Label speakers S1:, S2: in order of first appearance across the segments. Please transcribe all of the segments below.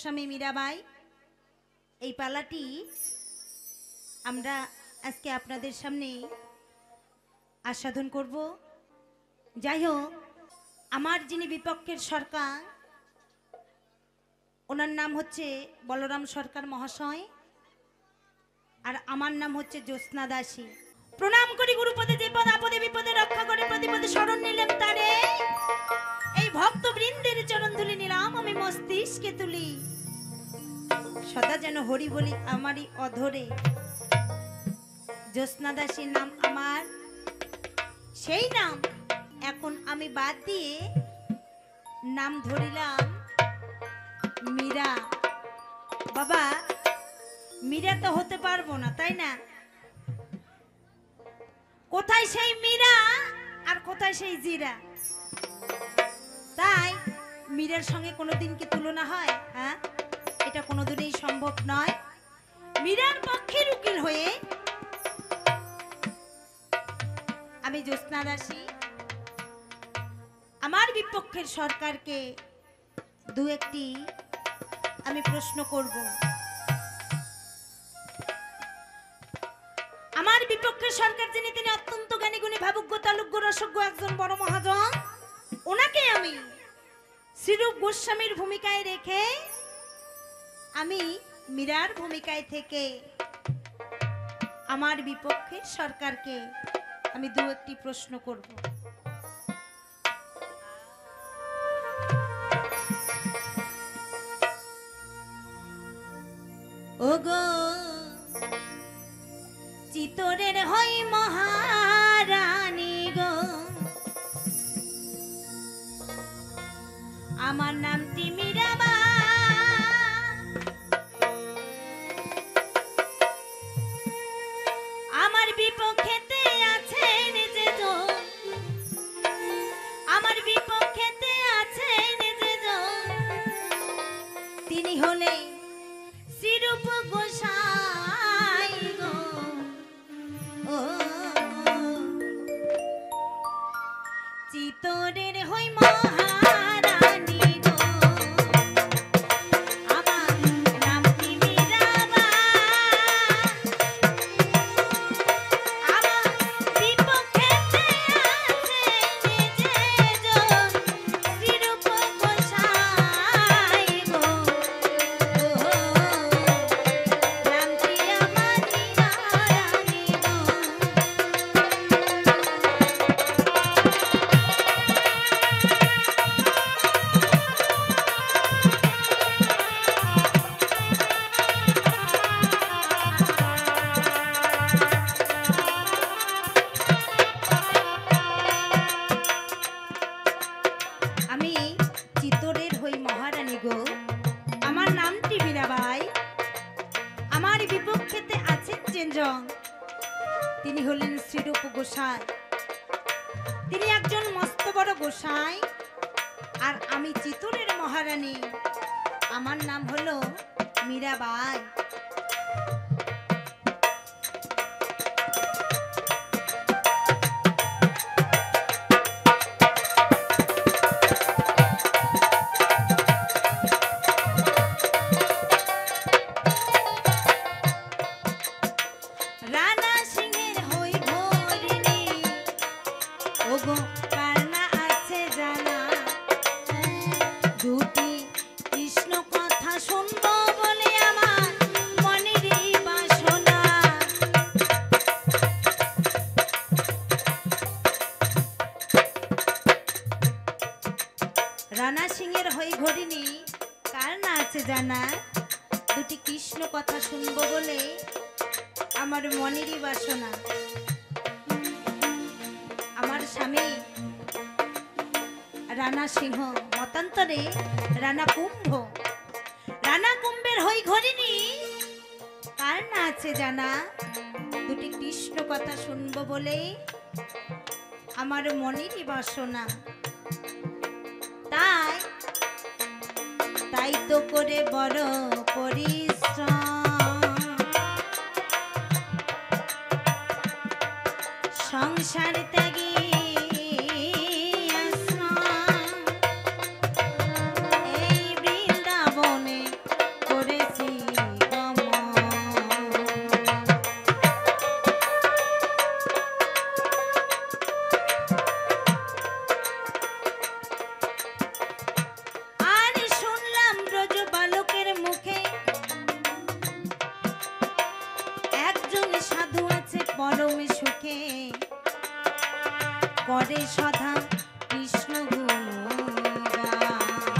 S1: গোস্বামী মীরাবাই এই পালাটি আমরা আজকে আপনাদের সামনে আস্বাদন করব। যাই হোক, আমার যিনি বিপক্ষের সরকার, ওনার নাম হচ্ছে বলরাম সরকার মহাশয়, আর আমার নাম হচ্ছে জ্যোৎস্না দাসী। প্রণাম করি গুরুপদে, যে পদ আপদে বিপদে রক্ষা করে, প্রতিপদে শরণ নিলাম তারে। এই ভক্ত বৃন্দের চরণ ধুলি নিলাম আমি মস্তিষ্কে তুলি, সদা যেন হরি বলি আমারই অধরে। জ্যোৎস্না দাসীর নাম আমার, সেই নাম এখন আমি বাদ দিয়ে নাম ধরিলাম মীরা। বাবা, মীরা তো হতে পারবো না, তাই না? কোথায় সেই মীরা আর কোথায় সেই জিরা? তাই মীরার সঙ্গে কোনোদিন কি তুলনা হয়? হ্যাঁ, এটা কোনোদিনই সম্ভব নয়। মীরার পক্ষের উকিল হয়ে আমি জ্যোৎস্না দাসী আমার বিপক্ষের সরকারকে দু একটি আমি প্রশ্ন করব। আমার বিপক্ষের সরকার যিনি, তিনি অত্যন্ত জ্ঞানী গুণী ভাবুজ্ঞ তালুজ্ঞ রসজ্ঞ একজন বড় মহাজন। ওনাকে আমি শ্রীরূপ গোস্বামীর ভূমিকায় রেখে আমি মীরার ভূমিকায় থেকে আমার বিপক্ষের সরকারকে আমি দু একটি প্রশ্ন করব। ওগো চিতরের হই মহারানী গো, আমার নামটি মীরাবাই। আমার বিপক্ষেতে আছেন যেজন, আমার বিপক্ষেতে আছেন যেজন, তিনি হলেন শ্রীরূপ গোসাই গো। ও চিতরের হই মহারানী গো, আমার নামটি মীরাবাই। আমার বিপক্ষেতে আছেন যেজন, শ্রীরূপ গোসাই গো। নামটি আমার মীরারানী গো। আমি চিতরের হই মহারানী গো, আমার নামটি মীরাবাই। আমার বিপক্ষেতে আছেন যেজন, তিনি হলেন শ্রীরূপ গোসাই। তিনি একজন মস্ত বড় গোসাই, আর আমি চিতরের মহারানী, আমার নাম হলো মীরাবাই। রানা সিংহের হই ঘরিণী, ওগো কার না আছে জানা, দুটি কৃষ্ণ কথা শুনবো বলে আমার মনেরই বাসনা। রানা সিংহের হই ঘরিণী, কার না আছে জানা, দুটি কৃষ্ণ কথা শুনবো বলে আমার মনেরই বাসনা। আমার স্বামী রানা সিংহ, মতান্তরে রানা কুম্ভ, রানা কুম্ভের হই ঘরিণী, কার না আছে জানা, দুটি কৃষ্ণ কথা শুনবো বলে আমার মনেরই বাসনা। তাই তাই তো করে বড় পরিশ্রম, সংসার ত্যাগী আশ্রম, এই বৃন্দাবনে করে সদা কৃষ্ণ গুণগান।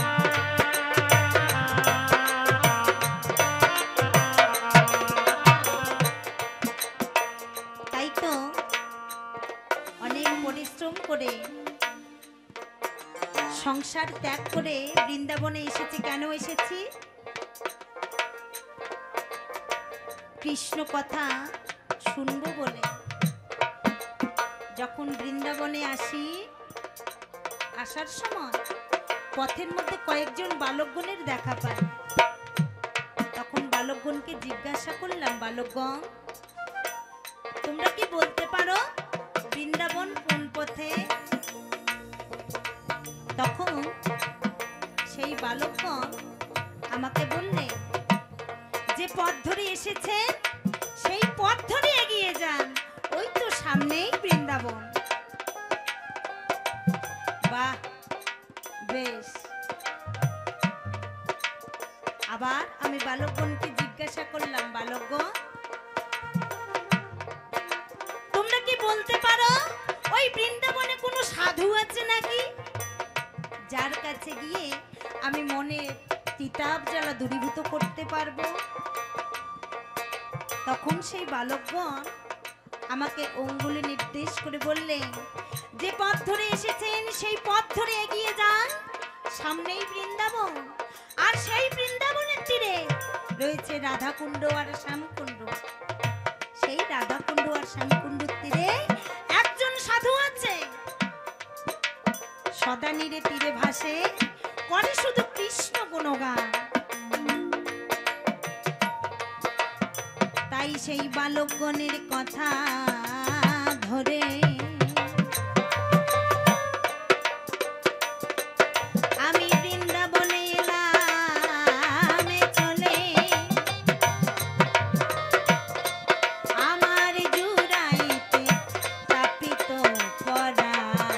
S1: তাই তো অনেক পরিশ্রম করে সংসার ত্যাগ করে বৃন্দাবনে এসেছি। কেন এসেছি? কৃষ্ণ কথা শুনবো বলে। যখন বৃন্দাবনে আসি, আসার সময় পথের মধ্যে কয়েকজন বালকগণের দেখা পাই। তখন বালকগণকে জিজ্ঞাসা করলাম, বালকগণ তোমরা কি বলতে পারো বৃন্দাবন কোন পথে? তখন সেই বালকগণ আমাকে বললে, যে পথ ধরে এসেছেন সেই পথ ধরে এগিয়ে যান, ওই তো সামনেই বৃন্দাবন। বাহ, বেশ। আবার আমি বালকগণকে জিজ্ঞাসা করলাম, বালকগণ তোমরা কি বলতে পারো ওই বৃন্দাবনে কোনো সাধু আছে নাকি, যার কাছে গিয়ে আমি মনে তিতাব জ্বালা দূরীভূত করতে পারবো? তখন সেই বালকগণ আমাকে অঙ্গুলি নির্দেশ করে বললেন, যে পথ ধরে এসেছেন সেই পথ ধরে এগিয়ে যান, সামনেই বৃন্দাবন। আর সেই বৃন্দাবনের তীরে রয়েছে রাধাকুণ্ড আর শ্যামকুণ্ড। সেই রাধাকুণ্ড আর শ্যামকুণ্ডের তীরে একজন সাধু আছে, সদা নীরে তীরে ভাসে, করে শুধু কৃষ্ণ গুণগান। তাই সেই বালকগণের কথা ধরে আমি বৃন্দাবনে এলাম চলে, আমার জুড়াইতে তাপিত পরা।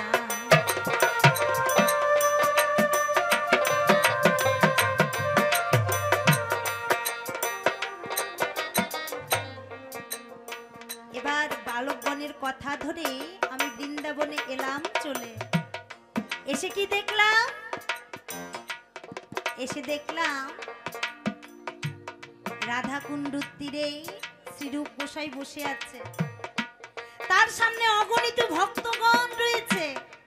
S1: এবার বালকগণের কথা ধরে আমি বৃন্দাবনে এলাম চলে। এসে কি দেখলাম? এসে দেখলাম রাধাকুণ্ডুর তীরে শ্রীরূপ গোসাই বসে আছে, তার সামনে অগণিত ভক্তগণ রয়েছে।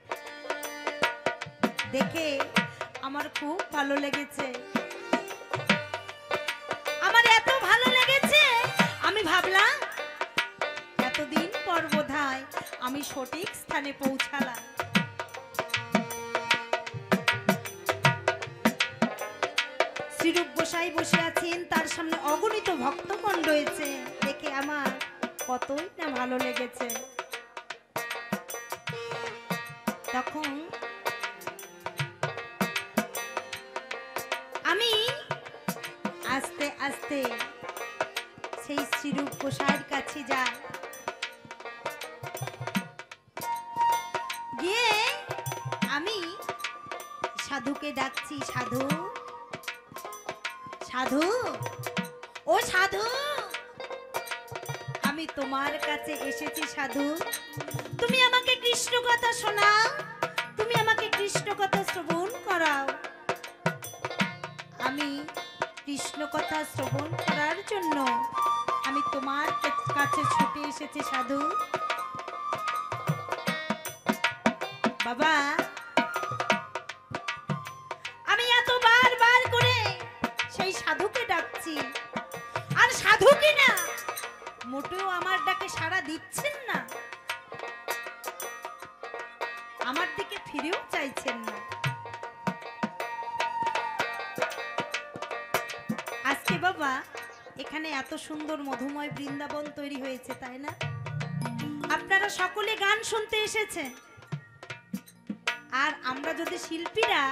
S1: দেখে আমার খুব ভালো লেগেছে। আমার এত ভালো লেগেছে, আমি ভাবলাম এতদিন পর বোধহয় আমি সঠিক স্থানে পৌঁছালাম। শ্রীরূপ গোসাই বসে আছেন, তার সামনে অগণিত ভক্তগণ রয়েছে। দেখে আমার কতই না ভালো লেগেছে। তখন আমি আস্তে আস্তে সেই শ্রীরূপ গোসাইয়ের কাছে যাই। গিয়ে আমি সাধুকে ডাকছি, সাধু, সাধু, ও সাধু, আমি তোমার কাছে এসেছি সাধু। তুমি আমাকে কৃষ্ণ কথা শোনাও, তুমি আমাকে কৃষ্ণ কথা শ্রবণ করাও। আমি কৃষ্ণ কথা শ্রবণ করার জন্য আমি তোমার কাছে ছুটে এসেছি সাধু। বাবা, আমি এত বার করে সেই সাধুকে ডাকছি, আর সাধু কিনা মোটেও আমার ডাকে সাড়া দিচ্ছেন না, আমার দিকে ফিরেও চাইছেন না। আজকে বাবা এখানে এত সুন্দর মধুময় বৃন্দাবন তৈরি হয়েছে, তাই না? আপনারা সকলে গান শুনতে এসেছেন, আর আমরা যদি শিল্পীরা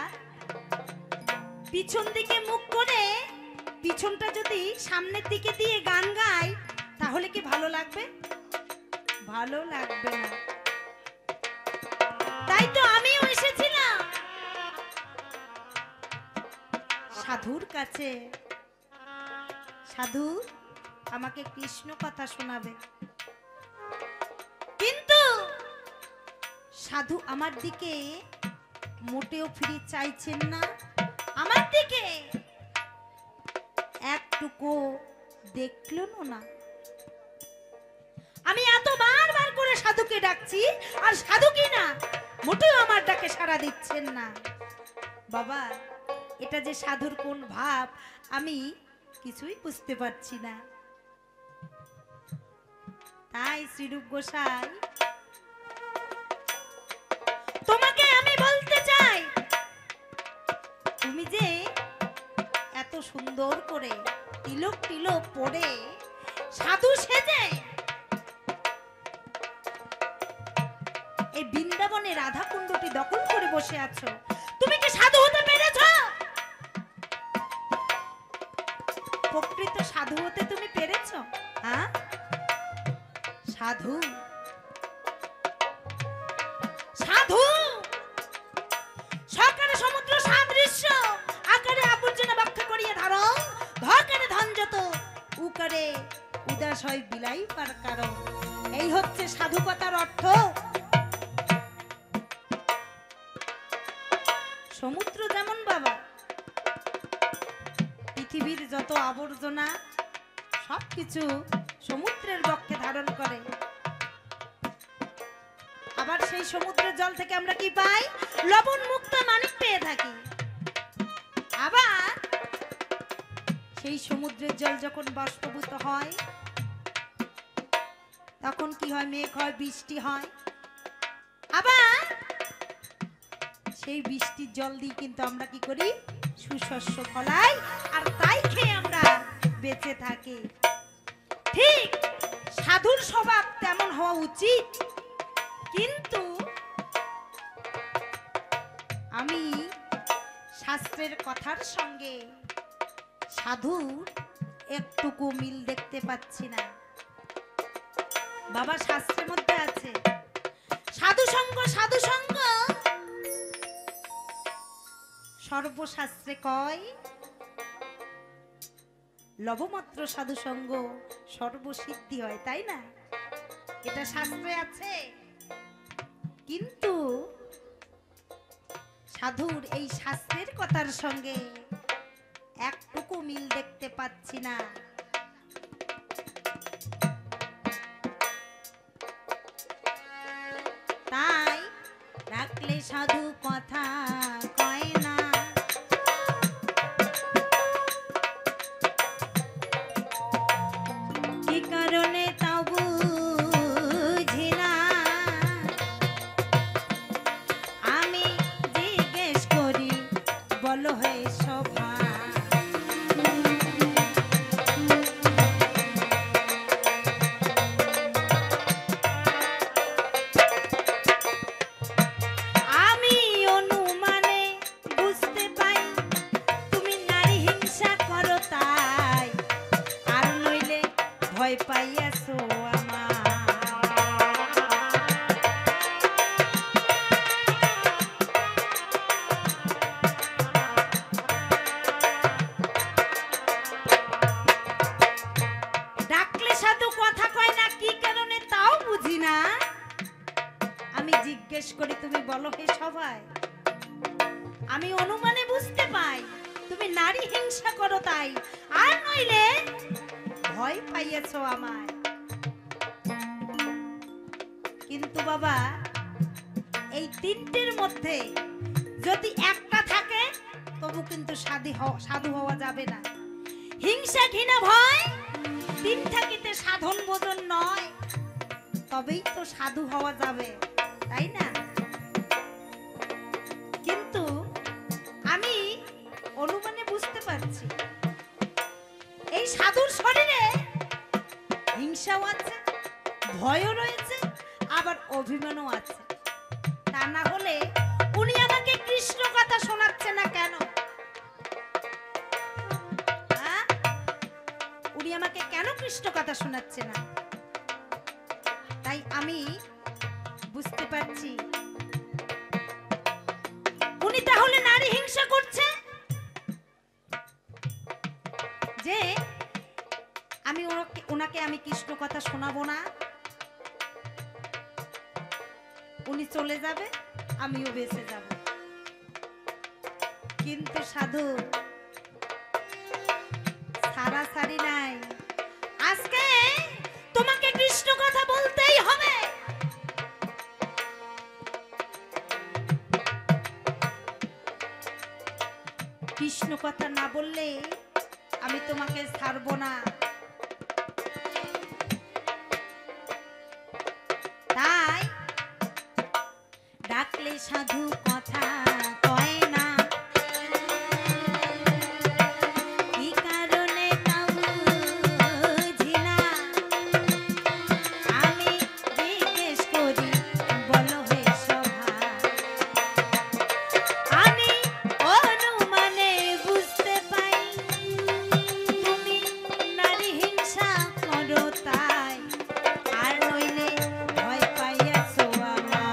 S1: পিছন দিকে মুখ করে পিছনটা যদি সামনের দিকে দিয়ে গান গাই, তাহলে কি ভালো লাগবে? ভালো লাগবে না। তাই তো আমিও এসেছিলাম সাধুর কাছে। সাধু আমাকে কৃষ্ণ কথা শোনাবে, কিন্তু সাধু আমার দিকে মোটেও ফিরে চাইছেন না, আমার দিকে একটুকু দেখলো না। আমি এত বার করে সাধুকে ডাকছি, আর সাধু কি না মোটেও আমার ডাকে সাড়া দিচ্ছেন না। বাবা, এটা যে সাধুর কোন ভাব আমি কিছুই বুঝতে পারছি না। তাই শ্রীরূপ গোসাই, তোমাকে আমি বলতে চাই, তুমি যে এত সুন্দর করে তিলক তিলক পরে সাধু সেজে এই বৃন্দাবনে রাধা কুণ্ডটি দখল করে বসে আছো, তুমি কি সাধু হতে পেরেছ? প্রকৃত সাধু হতে তুমি পেরেছ? হ্যাঁ, সাধু সাধু সকারে সমুদ্র সাদৃশ্য, আকারে আবর্জনা ব্যাখ্যা করিয়া ধারণ, ধকারে ধন যত, উকারে উদাস হয় বিলাই পার কারণ। এই হচ্ছে সাধুকতার অর্থ। সমুদ্র যেমন বাবা পৃথিবীর যত আবর্জনা সবকিছু সমুদ্রের বক্ষে ধারণ করে, আবার সেই সমুদ্রের জল থেকে আমরা কি পাই? লবণ মুক্ত মানিক পেয়ে থাকি। আবার সেই সমুদ্রের জল যখন বাষ্পীভূত হয় তখন কি হয়? মেঘ হয়, বৃষ্টি হয়। আবার সেই বৃষ্টির জল দিয়ে কিন্তু আমরা কি করি? সুশস্য ফলাই, আর তাই খেয়ে আমরা বেঁচে থাকি। ঠিক সাধুর স্বভাব তেমন হওয়া উচিত, কিন্তু আমি শাস্ত্রের কথার সঙ্গে সাধুর একটুকু মিল দেখতে পাচ্ছি না। বাবা, শাস্ত্রের মধ্যে আছে সাধু সঙ্গ, সাধু সঙ্গ সর্বশাস্ত্রে কয়, লবমাত্র সাধু সঙ্গ সর্বসিদ্ধি হয়, তাই না? এটা শাস্ত্রে আছে। কিন্তু সাধুর এই শাস্ত্রের কথার সঙ্গে একটুকু মিল দেখতে পাচ্ছি না। তাই ডাকলে সাধু কথা কয় না, কি কারণে তা বুঝি না। আমি জিজ্ঞেস করি, বলো হে সভা, ভয় পাইয়াছো আমার। ডাকলে সাধু কথা কয় না, কি কারণে তাও বুঝি না। আমি জিজ্ঞেস করি, তুমি বলো হে সবাই। আমি অনুমানে বুঝতে পাই তুমি নারী হিংসা করো তাই, আর নইলে ভয় পাইয়াছো আমায়। কিন্তু বাবা, এই তিনটির মধ্যে যদি একটা থাকে তবু কিন্তু সাধু হওয়া যাবে না। হিংসা, ঘৃণা, ভয় তিন থাকিতে সাধন বোধন নয়, তবেই তো সাধু হওয়া যাবে, তাই না? কিন্তু আমি অনুমানে বুঝতে পারছি এই সাধুর শরীরে হিংসাও আছে, ভয়ও রয়েছে, আবার অভিমানও আছে। তা না হলে উনি আমাকে কৃষ্ণ কথা শোনাচ্ছে না কেন? উনি আমাকে কেন কৃষ্ণ কথা শোনাচ্ছে না? তাই আমি বুঝতে পারছি উনি তাহলে নারী হিংসা করছে, যে আমি ওনাকে আমি কৃষ্ণ কথা শোনাবো না। উনি চলে যাবে, আমিও বেঁচে যাব। কিন্তু সাধু ছাড়াছাড়ি নাই, আজকে তোমাকে কৃষ্ণ কথা বলতেই হবে। কৃষ্ণ কথা না বললে আমি তোমাকে ছাড়বো না। তাই ডাকলে সাধু কথা কয় না, কি কারণে তাও বুঝি না। আমি জিজ্ঞেস করি বলো হে সভা, আমি অনুমানে বুঝতে পাই তুমি নারী হিংসা করো তাই, আর নইলে ভয় পাইয়াছো আমার।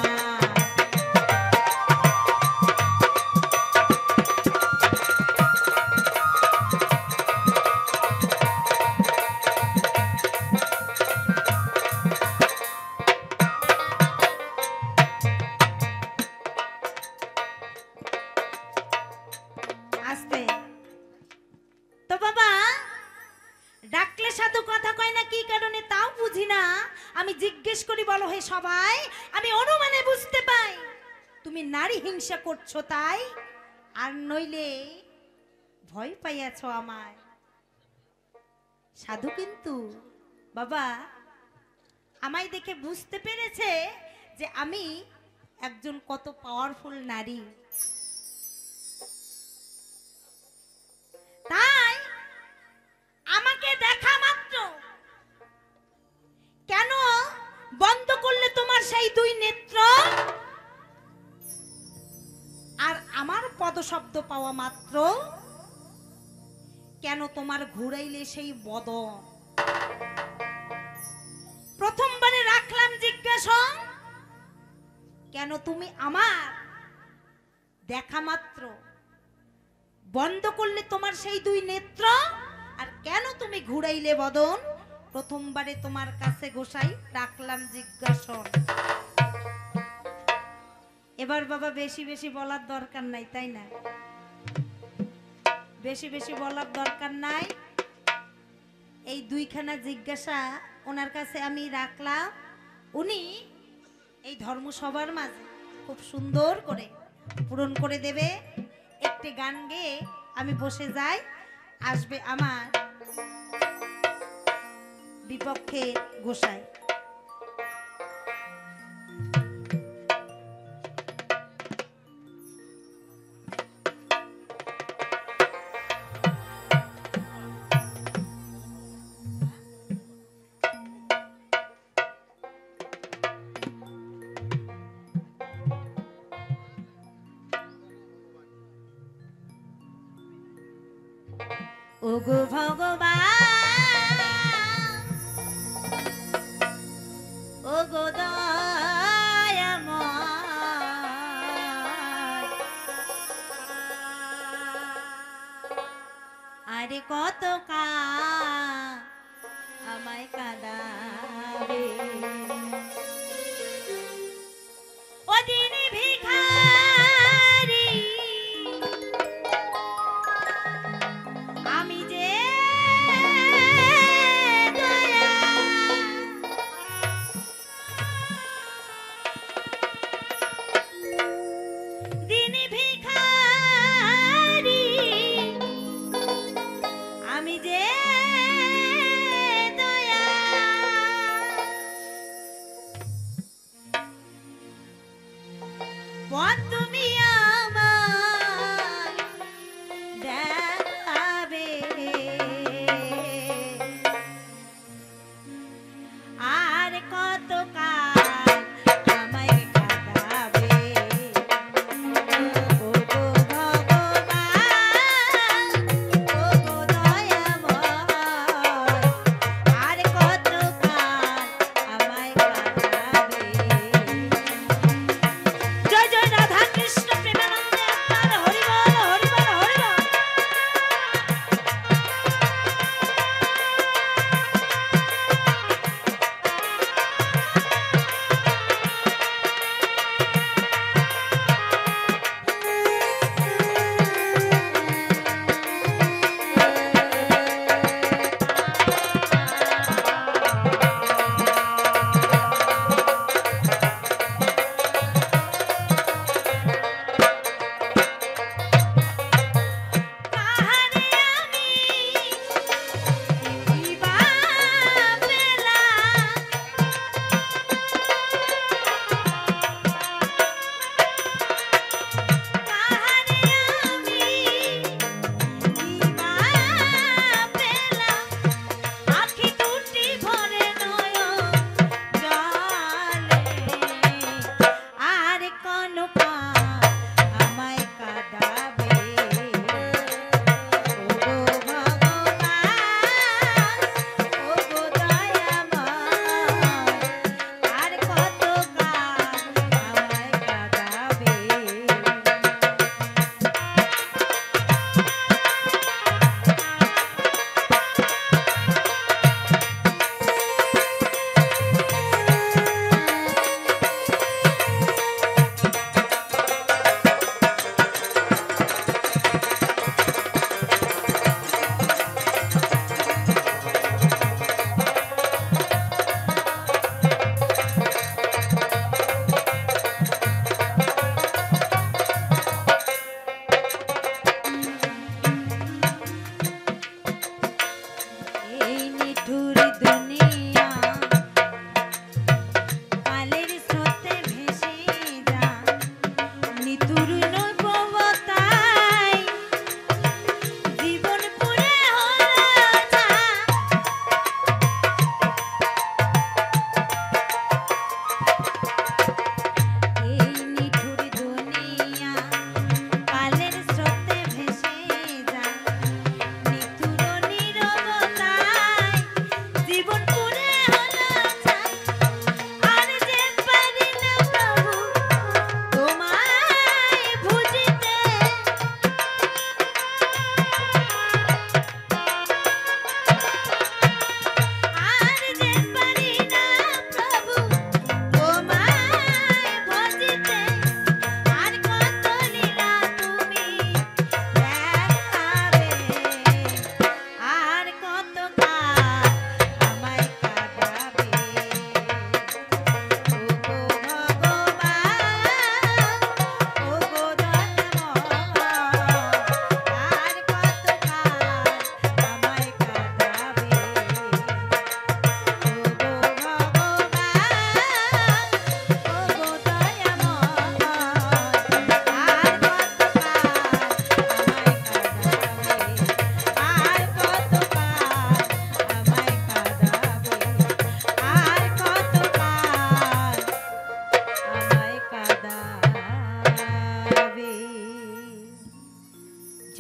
S1: আস্তে তো বাবা, ডাকলে সাধু কথা কয় না, কি কারণে তাও বুঝি না। আমি জিজ্ঞেস করি বলো হে সবাই, আমি অনুমানে বুঝতে পাই তুমি নারী হিংসা করছো তাই, আর নইলে ভয় পাইয়াছো আমায়। সাধু কিন্তু বাবা আমায় দেখে বুঝতে পেরেছে যে আমি একজন কত পাওয়ারফুল নারী। তাই আমাকে দেখা মাত্র কেন বন্ধ করলে তোমার সেই দুই নেত্র, আর আমার পদশব্দ পাওয়া মাত্র কেন তোমার ঘুরাইলে সেই বদন। প্রথমবারে রাখলাম জিজ্ঞাসা, কেন তুমি আমার দেখা মাত্র বন্ধ করলে তোমার সেই দুই নেত্র, আর কেন তুমি ঘুরাইলে বদন। প্রথমবারে তোমার কাছে গোসাই রাখলাম জিজ্ঞাসন। এবার বাবা বেশি বেশি বলার দরকার নাই, তাই না? বেশি বেশি বলার দরকার নাই। এই দুইখানা জিজ্ঞাসা ওনার কাছে আমি রাখলাম, উনি এই ধর্মসভার মাঝে খুব সুন্দর করে পূরণ করে দেবে। একটি গান গেয়ে আমি বসে যাই, আসবে আমার বিপক্ষে গোসাই। ওগো ভগবান, ওগো দয়াময়, আরে কত আমায় কাঁদাবে। ও দিনে ভিখারি, আমি যে দয়া, দিনে ভিখারি, আমি যে দয়া, পথ তুমি আমার দেখাবে, আর কত কাল আমায় কাঁদাবে। ওগো ভগবান, ওগো দয়াময়, আর কত কাল আমায় কাঁদাবে। জয় জয় রাধা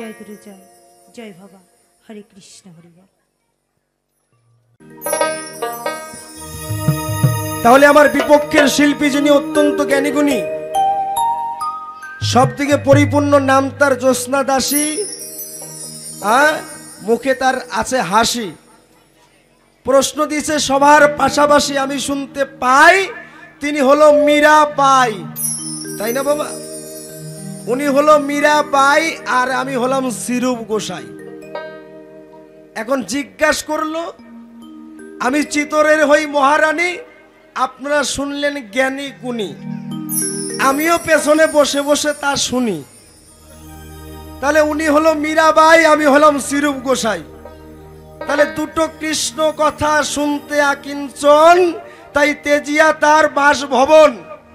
S1: জয় গুরু জয়, জয় বাবা, হরে কৃষ্ণ হরি বল।
S2: তাহলে আমার বিপক্ষের শিল্পী যিনি অত্যন্ত জ্ঞানীগুণী, সব থেকে পরিপূর্ণ, নাম তার জ্যোৎস্না দাসী, মুখে তার আছে হাসি। প্রশ্ন দিয়েছে সবার পাশাপাশি আমি শুনতে পাই তিনি হলো মীরাবাই, তাই না বাবা? উনি হলো মীরাবাই আর আমি হলাম সিরূপ গোসাই। এখন জিজ্ঞাসা করলো আমি চিতরের হই মহারানী, আপনারা শুনলেন জ্ঞানী গুণী, আমিও পেছনে বসে বসে তা শুনি। তাহলে উনি হলো মীরাবাই, আমি হলাম সিরূপ গোসাই। তাহলে দুটো কৃষ্ণ কথা শুনতে আকিঞ্চন, তাই তেজিয়া তার বাসভবন।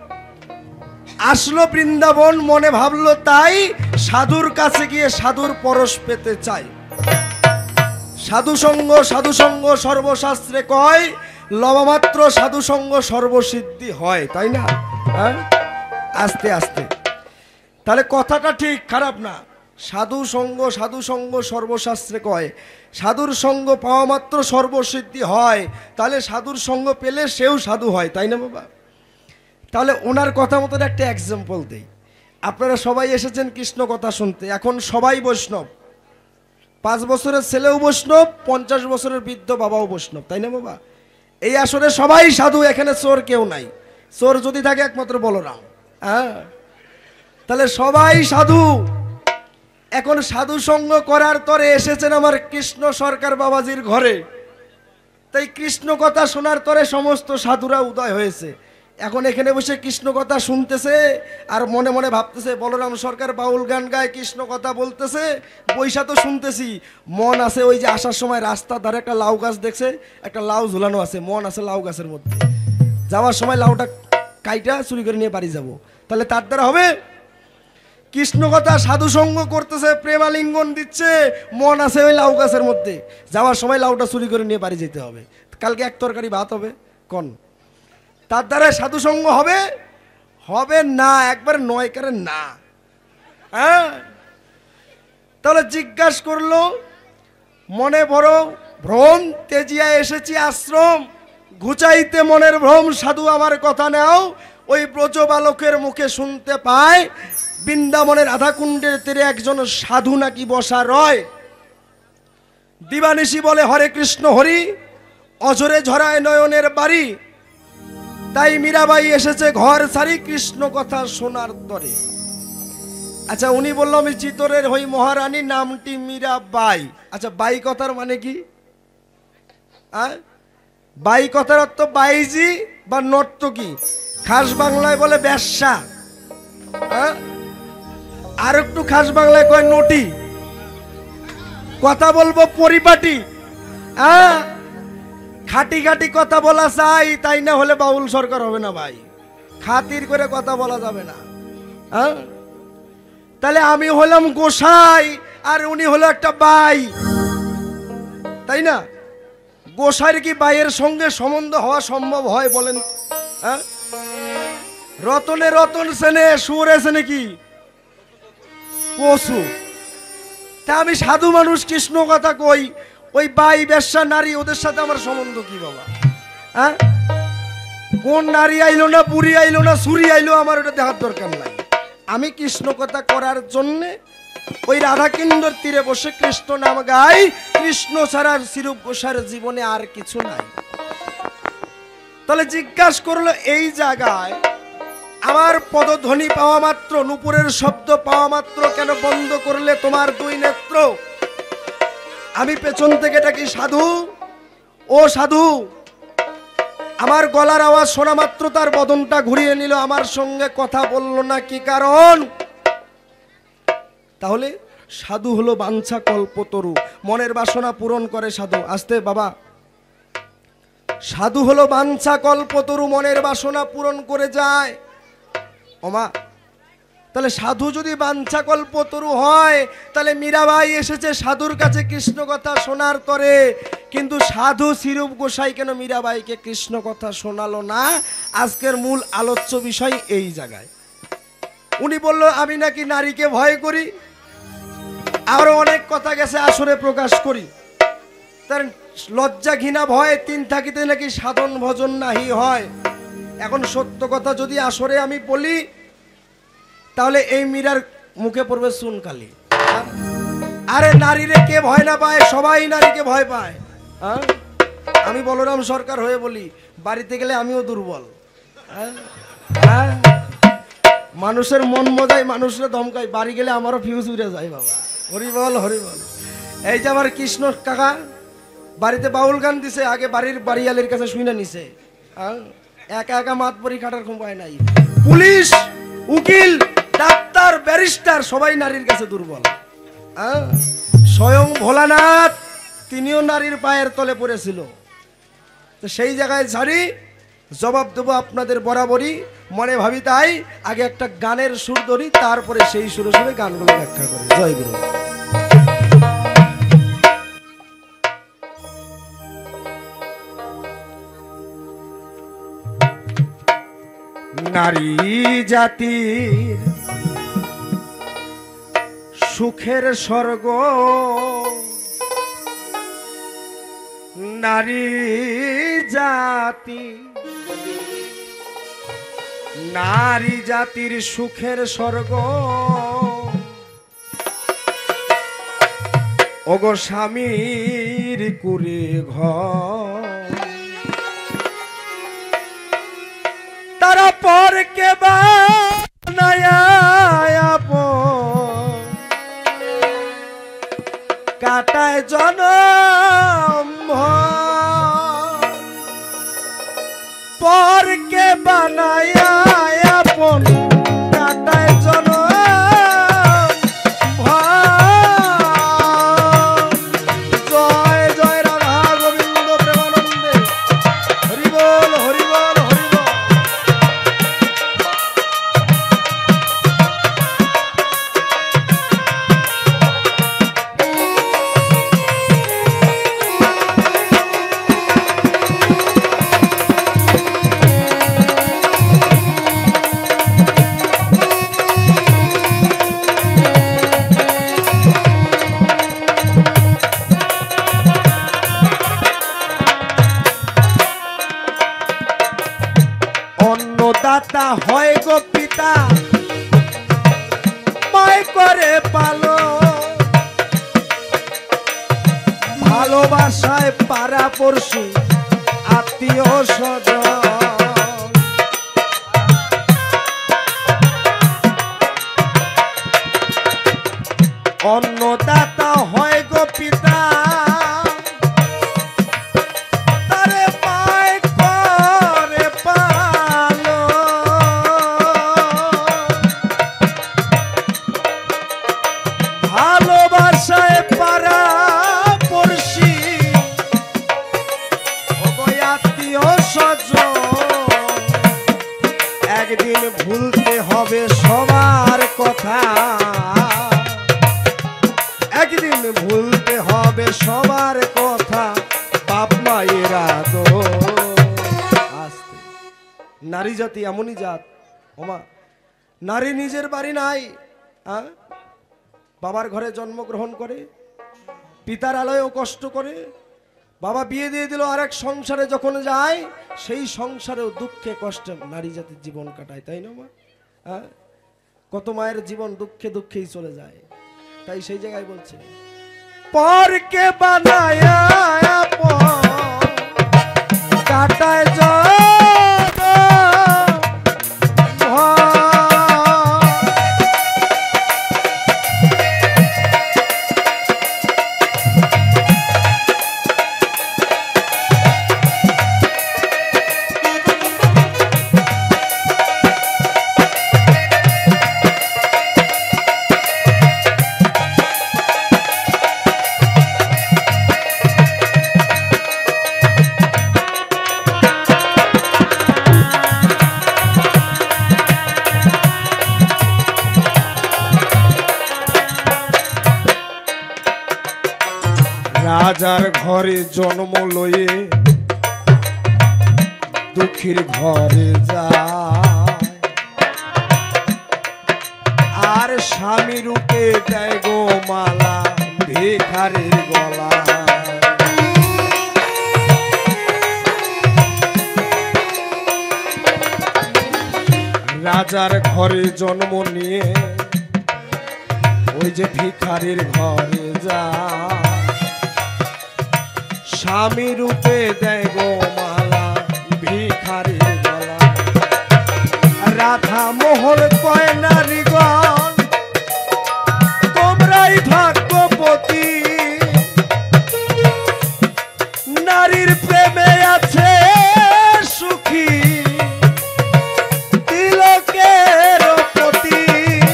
S2: আসলো বৃন্দাবন, মনে ভাবলো তাই সাধুর কাছে গিয়ে সাধুর পরশ পেতে চাই। সাধু সঙ্গ সর্বশাস্ত্রে কয়, লবমাত্র সাধু সঙ্গ সর্বসিদ্ধি হয়, তাই না? আস্তে আস্তে, তাহলে কথাটা ঠিক, খারাপ না। সাধু সঙ্গ সর্বশাস্ত্রে কয়, সাধুর সঙ্গ পাওয়া মাত্র সর্বসিদ্ধি হয়। তাহলে সাধুর সঙ্গ পেলে সেও সাধু হয়, তাই না বাবা? তাহলে ওনার কথা মতন একটা এক্সাম্পল দেই। আপনারা সবাই এসেছেন কৃষ্ণ কথা শুনতে, এখন সবাই বৈষ্ণব। 5 বছরের ছেলেও বৈষ্ণব, 50 বছরের বৃদ্ধ বাবাও বৈষ্ণব, তাই না বাবা? এই আসরে সবাই সাধু, এখানে চোর কেউ নাই। চোর যদি থাকে একমাত্র বলরাম। তাহলে সবাই সাধু। এখন সাধু সঙ্গ করার তরে এসেছেন আমার কৃষ্ণ সরকার বাবাজির ঘরে, তাই কৃষ্ণ কথা শোনার তরে সমস্ত সাধুরা উদয় হয়েছে। এখন এখানে বসে কৃষ্ণ কথা শুনতেছে আর মনে মনে ভাবতেছে বলরাম সরকার বাউল গান গায়, কৃষ্ণ কথা বলতেছে, বৈশা তো শুনতেছি। মন আছে ওই যে আসার সময় রাস্তার ধারে একটা লাউ গাছ দেখছে, একটা লাউ ঝুলানো আছে, মন আছে লাউ গাছের মধ্যে, যাওয়ার সময় লাউটা কাইটা চুরি করে নিয়ে বাড়ি যাব। তাহলে তার দ্বারা হবে? কৃষ্ণ কথা সাধু সঙ্গ করতেছে, প্রেমালিঙ্গন দিচ্ছে, মন আছে ওই লাউ গাছের মধ্যে, যাওয়ার সময় লাউটা চুরি করে নিয়ে বাড়ি যেতে হবে, কালকে এক তরকারি ভাত হবে কোন? তার দ্বারা সাধু সঙ্গ হবে? হবে না, একবার নয় করে না। তাহলে জিজ্ঞাসা করলো মনে বড় ভ্রম, তেজিয়া এসেছি আশ্রম, ঘুচাইতে মনের ভ্রম, সাধু আমার কথা নাও। ওই ব্রজ বালকের মুখে শুনতে পায় বৃন্দাবনের রাধাকুণ্ডের তীরে একজন সাধু নাকি বসা রয়। দিবানিশি বলে হরে কৃষ্ণ হরি, অঝরে ঝরায় নয়নের বাড়ি। তাই মীরাবাই এসেছে ঘর সারি কৃষ্ণ কথা শোনার তরে। আচ্ছা, উনি বলল আমি চিতরের হই মহারানী, নামটি মীরাবাই। আচ্ছা, বাই কথার মানে কি? বাই কথার অর্থ বাইজি বা নর্তকী, খাস বাংলায় বলে বেশ্যা, আর একটু খাস বাংলায় কয় নটি। কথা বলবো পরিপাটি, খাটি খাটি কথা বলা চাই, তাই না হলে বাউল সরকার হবে না ভাই। খাতির করে কথা বলা যাবে না। তাহলে আমি হলাম গোসাই আর উনি হলো একটা বাই, তাই না? গোসাইয়ের কি বাইয়ের সঙ্গে সম্বন্ধ হওয়া সম্ভব হয় বলেন? রতনে রতন সেনে সুরে সেনে কি পশু। তা আমি সাধু মানুষ, কৃষ্ণ কথা কই, ওই বাই বেশ্যা নারী ওদের সাথে আমার সম্বন্ধ কি বাবা? কোন নারী আইলো না, বুড়ি আইলো না, ছুরি আইলো, আমার ওটা দেখার দরকার নাই। আমি কৃষ্ণ কথা করার জন্যে ওই রাধাকুণ্ডের তীরে বসে কৃষ্ণ নাম গাই। কৃষ্ণ ছাড়া সিরূপ গোসাইর জীবনে আর কিছু নাই। তাহলে জিজ্ঞাসা করলো এই জায়গায় আমার পদধ্বনি পাওয়া মাত্র, নুপুরের শব্দ পাওয়া মাত্র কেন বন্ধ করলে তোমার 2 নেত্র? আমি পেছন থেকে ডাকি সাধু, ও সাধু। আমার গলার আওয়াজ শোনা মাত্র তার বদনটা ঘুরিয়ে নিল, আমার সঙ্গে কথা বলল না, কি কারণ? তাহলে সাধু হলো বাঞ্ছা কল্পতরু, মনের বাসনা পূরণ করে সাধু। আসতে বাবা, সাধু হলো বাঞ্ছা কল্পতরু, মনের বাসনা পূরণ করে যায়। ওমা, তাহলে সাধু যদি বাঞ্ছা কল্পতরু হয়, তাহলে মীরাবাই এসেছে সাধুর কাছে কৃষ্ণ কথা শোনার তরে। কিন্তু সাধু সিরূপ গোসাই কেন মীরাবাইকে কৃষ্ণ কথা শোনালো না? আজকের মূল আলোচ্য বিষয় এই জায়গায়। উনি বলল আমি নাকি নারীকে ভয় করি, আরো অনেক কথা গেছে আসরে প্রকাশ করি। তার লজ্জা ঘৃণা ভয় তিন থাকিতে নাকি সাধন ভজন নাহি হয়। এখন সত্য কথা যদি আসরে আমি বলি তাহলে এই মীরার মুখে পড়বে চুনকালি। আরে নারীরে কে ভয় না পায়? সবাই নারীকে ভয় পায়। হ্যাঁ, আমি বলরাম সরকার হয়ে বলি, বাড়িতে গেলে আমিও দুর্বল। হ্যাঁ, মানুষের মন মজায় মানুষরা ধমকাই, বাড়ি গেলে আমারও ফিউজ উড়ে যায় বাবা। হরিবল হরিবল। এই যে আমার কৃষ্ণ কাকা বাড়িতে বাউল গান দিছে, আগে বাড়ির বাড়িয়ালের কাছে শুনে নিছে। একা একা মাত পরি খাটার ক্ষমতা নাই। পুলিশ, উকিল, ডাক্তার, ব্যারিস্টার সবাই নারীর কাছে দুর্বল। স্বয়ং ভোলানাথ তিনিও নারীর পায়ের তলে পড়েছিল। তো সেই জায়গায় ছাড়ি জবাব দেবো আপনাদের বরাবরই, মনে ভাবি তাই আগে একটা গানের সুর ধরি, তারপরে সেই সুরে সুরে গানগুলো ব্যাখ্যা করি। জয় গুরু। নারী জাতির সুখের স্বর্গ, নারী জাতি, নারী জাতির সুখের স্বর্গ। ওগো স্বামীর কুড়ে ঘর, তারা পরকে বানায় আপন, কাটায় জনম ভর। পরকে বানায় আপন, কাটায় জনম ভর। জয় জয় রাধা গোবিন্দ প্রেমানন্দে। হরিবল হরিবল হরিবল। অন্নদাতা হয় গো পিতা, মায় করে পালো, ভালোবাসায় পাড়া পড়শি আত্মীয় স্বজন। অন্নদাতা হয় গো পিতা, তারে মায় করে পালো, ভালোবাসায় পাড়া পড়শি আত্মীয় স্বজন। একদিন ভুলতে হবে সবার কথা, একদিন ভুলতে হবে সবার কথা, বাপ মায়ের আদর। আস্তে, নারী জাতি এমনই জাত ওমা, নারী নিজের বাড়ি নাই, বাবার ঘরে জন্মগ্রহণ করে, পিতার আলোয়ও কষ্ট করে, বাবা বিয়ে দিয়ে দিল আরেক সংসারে যখন যায়, সেই সংসারেও দুঃখে কষ্টে নারী জাতির জীবন কাটায়, তাই না মা? কত মায়ের জীবন দুঃখে দুঃখেই চলে যায়। তাই সেই জায়গায় বলছে, পরকে বানায় কাটায় রাজার ঘরে জন্ম লয়ে দুঃখীর ঘরে যায়, আর স্বামী রূপে দেয় গো মালা। ভিখারির গলা। রাজার ঘরে জন্ম নিয়ে ওই যে ভিখারির ঘরে যা, স্বামী রূপে দেয় গো মালা ভিখারির গলা। রাধা মোহন কয় নারীগণ তোমরাই ভাগ্যবতী, নারীর প্রেমে আছে সুখী তিলকের পতি।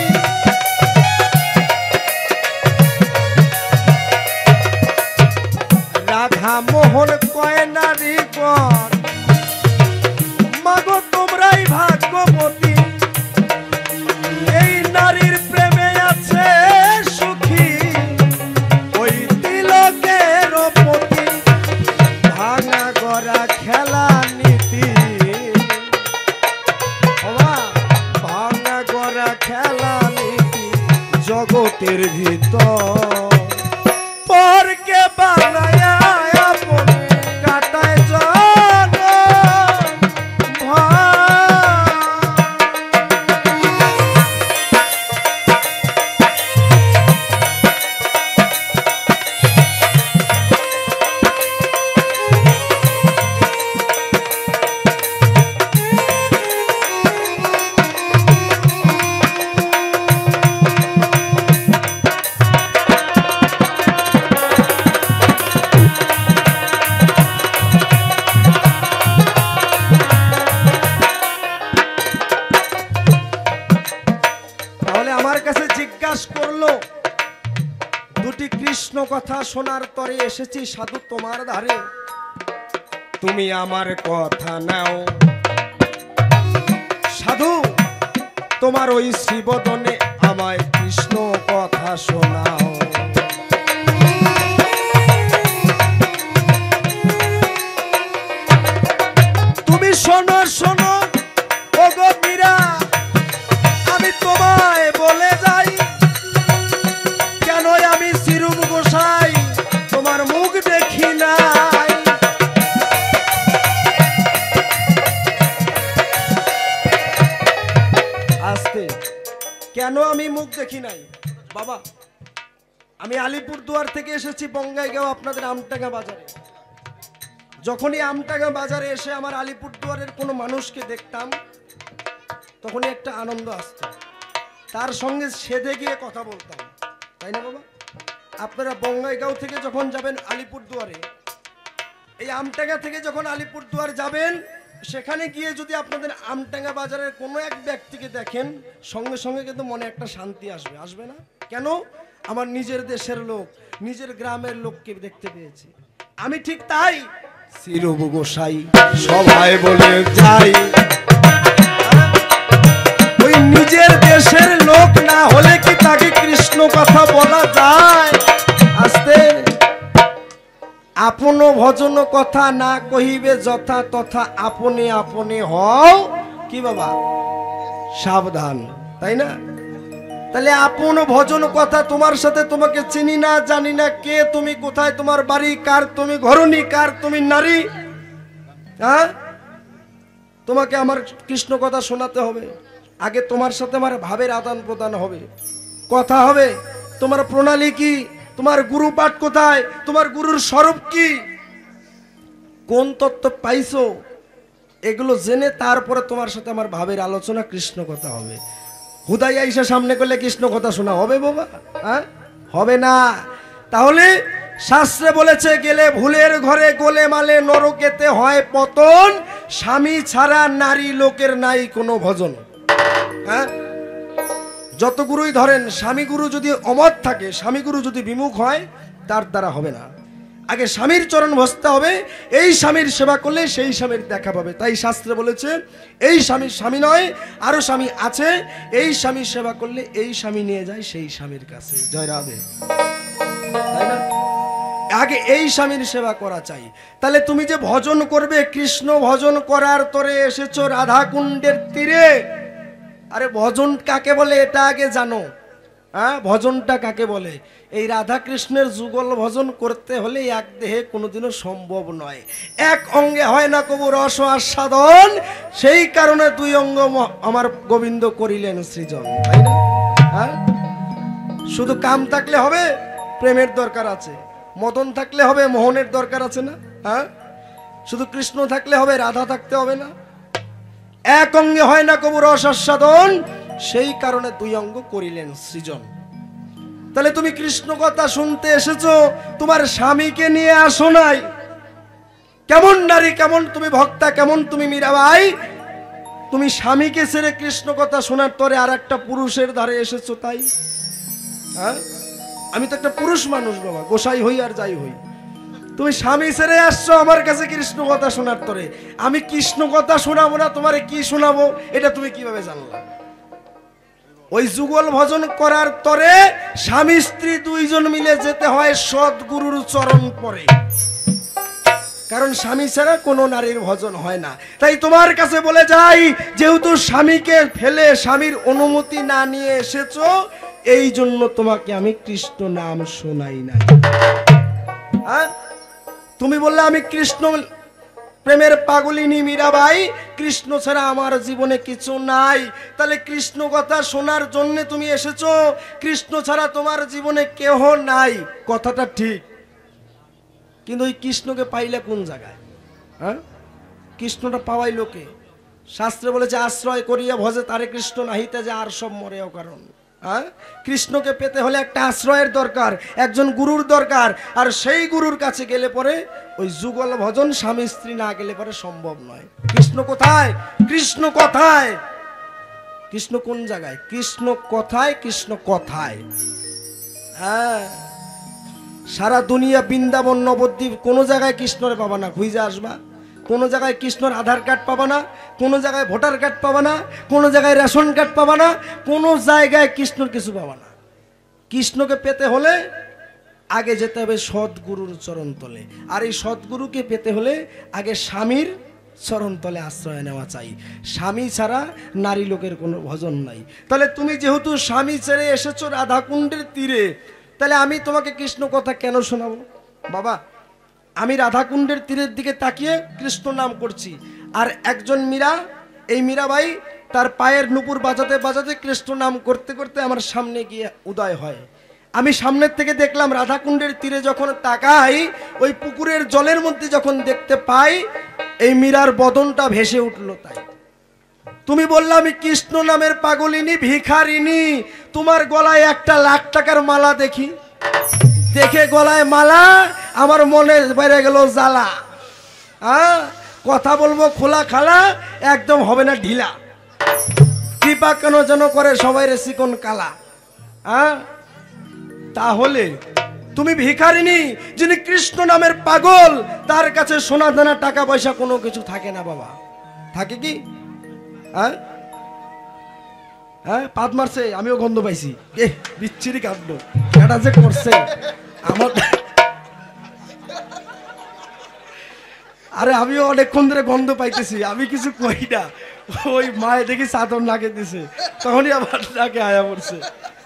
S2: রাধা মোহন কয় নারীগণ মাগো তোমরাই ভাগ্যবতী, এই নারীর প্রেমে আছে সুখী ওই তিলকের পতি। ভাঙা গড়া খেলা নীতি, ভাঙা গড়া খেলা নীতি জগতের ভিতর, পরকে বানায় আপন কাটায় জন ভাই। তাহলে আমার কাছে জিজ্ঞাসা করলো, দুটি কৃষ্ণ কথা শোনার তরে এসেছি সাধু তোমার ধারে, তুমি আমার কথা নাও সাধু, তোমার ওই শ্রীবদনে আমায় কৃষ্ণ কথা শোনাও। তুমি শোনো শোনো ওগো মীরা, আমি তোমায় বলে যাই, কেন আমি শ্রীরূপ গোসাই তোমার মুখ দেখি নাই। আস্তে, কেন আমি মুখ দেখি নাই বাবা? আমি আলিপুরদুয়ার থেকে এসেছি বঙ্গাইগাঁও আপনাদের আমটাঙ্গা বাজারে। যখনই আমটাঙ্গা বাজারে এসে আমার আলিপুরদুয়ারের কোনো মানুষকে দেখতাম তখনই একটা আনন্দ আসতো, তার সঙ্গে সেধে গিয়ে কথা বলতাম, তাই না বাবা? আপনারা বঙ্গাইগাঁও থেকে যখন যাবেন আলিপুরদুয়ারে, এই আমটাঙ্গা থেকে যখন আলিপুরদুয়ার যাবেন, সেখানে গিয়ে যদি আপনাদের আমটাঙ্গা বাজারের কোনো এক ব্যক্তিকে দেখেন, সঙ্গে সঙ্গে কিন্তু মনে একটা শান্তি আসবে, আসবে না? কেন? আমার নিজের দেশের লোক, নিজের গ্রামের লোককে দেখতে পেয়েছি। আমি ঠিক তাই, শ্রীরূপ গোসাই সবাই বলে যাই, ওই নিজের দেশের লোক না হলে কি তাকে কৃষ্ণ কথা বলা যায়? আস্তে, আপন ভজন কথা না কহিবে যথা তথা, আপনে আপনে হও কি বাবা সাবধান, তাই না? তাহলে আপন ভজন কথা, তোমার সাথে তোমাকে চিনি না জানি না, কে তুমি, কোথায় তোমার বাড়ি, কার তুমি ঘরণী, কার তুমি নারী, হ্যাঁ? তোমাকে আমার কৃষ্ণ কথা শোনাতে হবে, আগে তোমার সাথে আমার ভাবের আদান প্রদান হবে, কথা হবে, তোমার প্রণালী কি, তোমার গুরু পাঠ কোথায়, তোমার গুরুর স্বরূপ কি, কোন তত্ত্ব পাইছো, এগুলো জেনে তারপরে তোমার সাথে আমার ভাবের আলোচনা, কৃষ্ণ কথা হবে। হুদাই আইসা সামনে করলে কৃষ্ণ কথা শোনা হবে বাবা? হ্যাঁ, হবে না। তাহলে শাস্ত্রে বলেছে, গেলে ভুলের ঘরে গোলে মালে নরকেতে হয় পতন, স্বামী ছাড়া নারী লোকের নাই কোনো ভজন। হ্যাঁ, যত গুরুই ধরেন, স্বামী গুরু যদি অমত থাকে, স্বামী গুরু যদি বিমুখ হয়, তার দ্বারা হবে না। আগে স্বামীর চরণ বসতে হবে, এই স্বামীর সেবা করলে সেই স্বামীর দেখা পাবে। তাই শাস্ত্রে বলেছে, এই স্বামীর স্বামী নয়, আরো স্বামী আছে, এই স্বামীর সেবা করলে এই স্বামী নিয়ে যায় সেই স্বামীর কাছে। জয় রাধে, তাই না? আগে এই স্বামীর সেবা করা চাই। তাহলে তুমি যে ভজন করবে, কৃষ্ণ ভজন করার তরে এসেছো রাধা কুণ্ডের তীরে, আরে ভজন কাকে বলে এটা আগে জানো। হ্যাঁ, ভজনটা কাকে বলে? এই রাধা কৃষ্ণের যুগল ভজন করতে হলে এক দেহে কোনোদিনও সম্ভব নয়, এক অঙ্গে হয় না কবু রস আস্বাদন, সেই কারণে দুই অঙ্গ আমার গোবিন্দ করিলেন সৃজন, তাই না? হ্যাঁ, শুধু কাম থাকলে হবে? প্রেমের দরকার আছে। মদন থাকলে হবে? মোহনের দরকার আছে না? হ্যাঁ, শুধু কৃষ্ণ থাকলে হবে? রাধা থাকতে হবে না? এক অঙ্গে হয় না কবু রস আস্বাদন, সেই কারণে দুই অঙ্গ করিলেন সৃজন। তাহলে তুমি কৃষ্ণ কথা শুনতে এসেছো, তোমার স্বামীকে নিয়ে আসো নাই। কেমন নারী, কেমন তুমি ভক্তা, কেমন তুমি মীরাবাই, তুমি স্বামীকে ছেড়ে কৃষ্ণ কথা শোনার তরে আর একটা পুরুষের ধারে এসেছো, তাই? হ্যাঁ, আমি তো একটা পুরুষ মানুষ বাবা, গোসাই হই আর যাই হই। তুমি স্বামী ছেড়ে আসছো আমার কাছে কৃষ্ণ কথা শোনার তরে, আমি কৃষ্ণ কথা শোনাবো না, তোমারে কি শোনাবো এটা তুমি কিভাবে জানলা? ওই যুগল ভজন করার তরে স্বামী স্ত্রী দুইজন মিলে যেতে হয় সদ্গুরুর চরণ পরে, কারণ স্বামী ছাড়া কোনো নারীর ভজন হয় না। তাই তোমার কাছে বলে যাই, যেহেতু স্বামীকে ফেলে স্বামীর অনুমতি না নিয়ে এসেছো, এই জন্য তোমাকে আমি কৃষ্ণ নাম শোনাই নাই। হ্যাঁ, তুমি বললে আমি কৃষ্ণ প্রেমের পাগলিনী মীরাবাই, কৃষ্ণ ছাড়া আমার জীবনে কিছু নাই। তাহলে কৃষ্ণ কথা শোনার জন্য তুমি এসেছো, কৃষ্ণ ছাড়া তোমার জীবনে কেহ নাই, কথাটা ঠিক। কিন্তু ওই কৃষ্ণকে পাইলে কোন জায়গায়? হ্যাঁ, কৃষ্ণটা পাওয়াই লোকে। শাস্ত্রে বলেছে আশ্রয় করিয়া ভজে তারে কৃষ্ণ নাহিতে যে আর সব মরেও কারণ। হ্যাঁ, কৃষ্ণকে পেতে হলে একটা আশ্রয়ের দরকার, একজন গুরুর দরকার, আর সেই গুরুর কাছে গেলে পরে ওই যুগল ভজন স্বামী স্ত্রী না গেলে পরে সম্ভব নয়। কৃষ্ণ কোথায়? কৃষ্ণ কথায়। কৃষ্ণ কোন জায়গায়? কৃষ্ণ কথায়, কৃষ্ণ কথায়। হ্যাঁ, সারা দুনিয়া বৃন্দাবন নবদ্বীপ কোনো জায়গায় কৃষ্ণরে পাবা না, খুঁজে আসবা। কোনো জায়গায় কৃষ্ণর আধার কার্ড পাবা না, কোনো জায়গায় ভোটার কার্ড পাবা না, কোনো জায়গায় রেশন কার্ড পাবা না, কোনো জায়গায় কৃষ্ণর কিছু পাবা না। কৃষ্ণকে পেতে হলে আগে যেতে হবে সদ্গুরুর চরণ তলে, আর এই সদ্গুরুকে পেতে হলে আগে স্বামীর চরণ তলে আশ্রয় নেওয়া চাই। স্বামী ছাড়া নারী লোকের কোনো ভজন নাই। তাহলে তুমি যেহেতু স্বামী ছেড়ে এসেছো রাধাকুণ্ডের তীরে, তাহলে আমি তোমাকে কৃষ্ণ কথা কেন শোনাবো? বাবা, আমি রাধাকুণ্ডের তীরের দিকে তাকিয়ে কৃষ্ণ নাম করছি, আর একজন মীরা, এই মীরাবাই তার পায়ের নুপুর বাজাতে বাজাতে কৃষ্ণ নাম করতে করতে আমার সামনে গিয়ে উদয় হয়। আমি সামনের থেকে দেখলাম, রাধাকুণ্ডের তীরে যখন তাকাই, ওই পুকুরের জলের মধ্যে যখন দেখতে পাই, এই মীরার বদনটা ভেসে উঠলো। তাই তুমি বললে আমি কৃষ্ণ নামের পাগলিনী ভিখারিনী, তোমার গলায় একটা লাখ টাকার মালা দেখি, দেখে গলায় মালা আমার মনে বেড়ে গেল জ্বালা। হ্যাঁ, কথা বলবো খোলা খালা, একদম হবে না ঢিলা, কৃপা কেন যেন করে সবাই রে চিকন কালা। হ্যাঁ, তাহলে তুমি ভিখারিনী, যিনি কৃষ্ণ নামের পাগল, তার কাছে সোনা দানা টাকা পয়সা কোনো কিছু থাকে না বাবা, থাকে কি? হ্যাঁ, হ্যাঁ, পাত মারছে, আমিও গন্ধ পাইছি, বিচ্ছিরি কাণ্ড এটা যে করছে আমার। আরে আমিও অনেকক্ষণ ধরে গন্ধ পাইতেছি, আমি কিছু কই না, ওই মায়ে দেখি চাদর নাকে দিছে, তখনই আমার নাকে আয়া পড়ছে।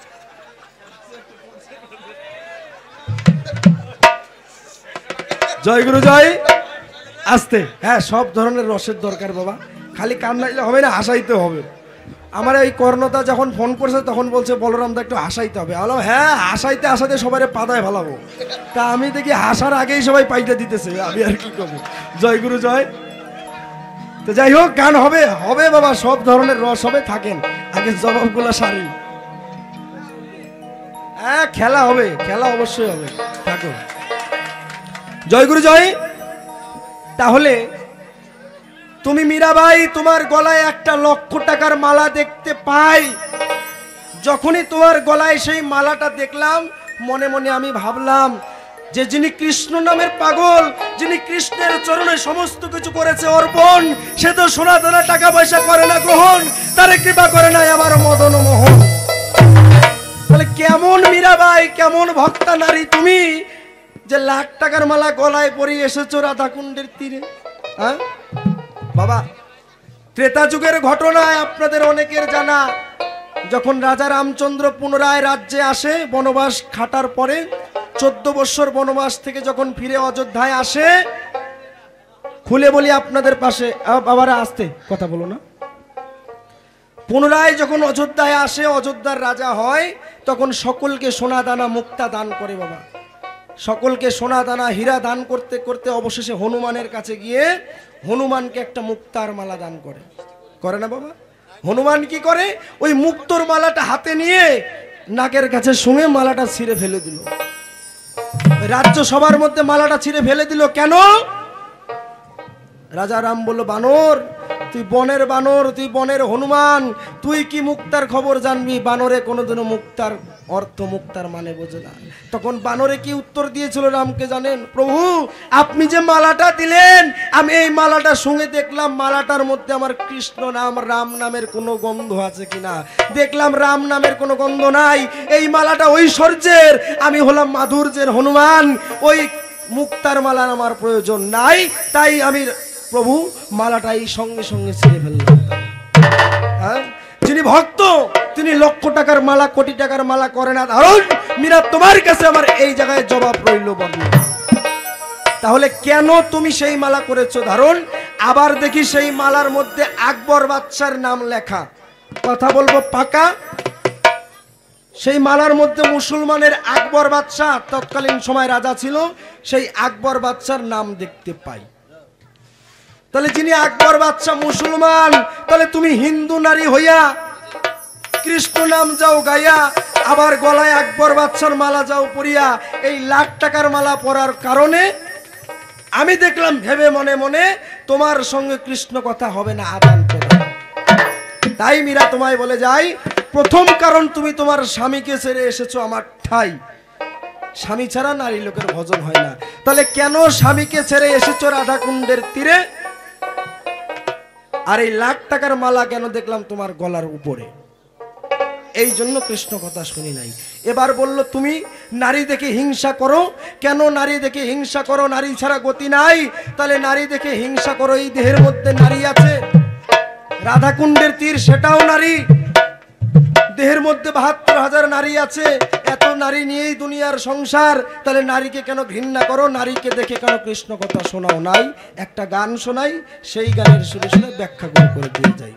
S2: জয় গুরু জয়। আস্তে, হ্যাঁ, সব ধরনের রসের দরকার বাবা, খালি কান্নাইলে হবে না, হাসাইতে হবে। আমার এই কর্ণতা যখন ফোন করছে তখন বলছে বলরাম দা একটু হাসাইতে হবে। বললাম হ্যাঁ, হাসাইতে হাসাইতে সবাই পাতায় ভালাবো। তা আমি দেখি হাসার আগেই সবাই পাইতে দিতেছে, আমি আর কি করবো। জয় গুরু জয়। তো যাই হোক, গান হবে হবে বাবা, সব ধরনের রস হবে, থাকেন। আগে জবাবগুলো সারি। হ্যাঁ, খেলা হবে, খেলা অবশ্যই হবে, থাকো। জয় গুরু জয়। তাহলে তুমি মীরাবাই, তোমার গলায় একটা লক্ষ টাকার মালা দেখতে পাই। যখনই তোমার গলায় সেই মালাটা দেখলাম, মনে মনে আমি ভাবলাম যে যিনি কৃষ্ণ নামের পাগল, যিনি কৃষ্ণের চরণে সমস্ত কিছু করেছে অর্পণ, সে তো সোনা দানা টাকা পয়সা করে না গ্রহণ, তারে কৃপা করে নাই আমার মদন মোহন। তাহলে কেমন মীরাবাই, কেমন ভক্তা নারী তুমি, যে লাখ টাকার মালা গলায় পরিয়ে এসেছো রাধাকুণ্ডের তীরে? হ্যাঁ বাবা, ত্রেতা যুগের ঘটনায় আপনাদের অনেকের জানা, যখন রাজা রামচন্দ্র পুনরায় রাজ্যে আসে বনবাস খাটার পরে, 14 বছর বনবাস থেকে যখন ফিরে অযোধ্যায় আসে, খুলে বলি আপনাদের পাশে, বাবারা আসতে কথা বলো না। পুনরায় যখন অযোধ্যায় আসে, অযোধ্যার রাজা হয়, তখন সকলকে সোনা দানা মুক্তা দান করে বাবা। সকলকে সোনা দানা হীরা দান করতে করতে অবশেষে হনুমানের কাছে গিয়ে হনুমানকে একটা মুক্তার মালা দান করে। করে না বাবা? হনুমান কি করে? ওই মুক্তোর মালাটা হাতে নিয়ে নাকের কাছে শুঙে মালাটা ছিঁড়ে ফেলে দিল। রাজ্য সবার মধ্যে মালাটা ছিঁড়ে ফেলে দিল। কেন? রাজা রাম বলল, বানর, তুই বনের বানর, তুই বনের হনুমান, তুই কি মুক্তার খবর জানবি? বানরে কোনোদিনও মুক্তার অর্থ, মুক্তার মানে বোঝে না। তখন বানরে কি উত্তর দিয়েছিল রামকে জানেন? প্রভু, আপনি যে মালাটা দিলেন, আমি এই মালাটা শুনে দেখলাম মালাটার মধ্যে আমার কৃষ্ণ নাম, রাম নামের কোনো গন্ধ আছে কিনা। দেখলাম রাম নামের কোনো গন্ধ নাই। এই মালাটা ঐশ্বর্যের, আমি হলাম মাধুর্যের হনুমান। ওই মুক্তার মালার আমার প্রয়োজন নাই, তাই আমি প্রভু মালাটাই সঙ্গে সঙ্গে ছিঁড়ে ফেললাম। হ্যাঁ, যিনি ভক্ত তিনি লক্ষ টাকার মালা, কোটি টাকার মালা করে না ধারণ। মীরা, তোমার কাছে আমার এই জায়গায় জবাব রইল বর্ণ। তাহলে কেন তুমি সেই মালা করেছো ধারণ? আবার দেখি সেই মালার মধ্যে আকবর বাদশার নাম লেখা। কথা বলবো পাকা। সেই মালার মধ্যে মুসলমানের আকবর বাদশাহ, তৎকালীন সময় রাজা ছিল, সেই আকবর বাদশার নাম দেখতে পাই। তাহলে যিনি আকবর বাদশাহ মুসলমান, তাহলে তুমি হিন্দু নারী হইয়া কৃষ্ণ নাম যাও গাইয়া, আবার গলায় আকবর বাদশার মালা যাও পরিয়া, এই লাখ টাকার মালা পরার কারণে আমি দেখলাম ভেবে মনে মনে তোমার সঙ্গে কৃষ্ণ কথা হবে না, আদান প্রদান। তাই মীরা তোমায় বলে যাই, প্রথম কারণ তুমি তোমার স্বামীকে ছেড়ে এসেছো আমার ঠাই। স্বামী ছাড়া নারী লোকের ভজন হয় না। তাহলে কেন স্বামীকে ছেড়ে এসেছো রাধাকুণ্ডের তীরে? আর এই লাখ টাকার মালা কেন দেখলাম তোমার গলার উপরে? এই জন্য কৃষ্ণ কথা শুনি নাই। এবার বলল, তুমি নারী দেখে হিংসা করো। কেন নারী দেখে হিংসা করো? নারী ছাড়া গতি নাই। তাহলে নারী দেখে হিংসা করো। এই দেহের মধ্যে নারী আছে, রাধাকুণ্ডের তীর সেটাও নারী। দেহের মধ্যে ৭২,০০০ নারী আছে। এত নারী নিয়েই দুনিয়ার সংসার। তাহলে নারীকে কেন ঘৃণা করো? নারীকে দেখে কেন কৃষ্ণ কথা শোনাও নাই? একটা গান শোনাই, সেই গানের সুরে সুরে ব্যাখ্যা করে দিয়ে যাই।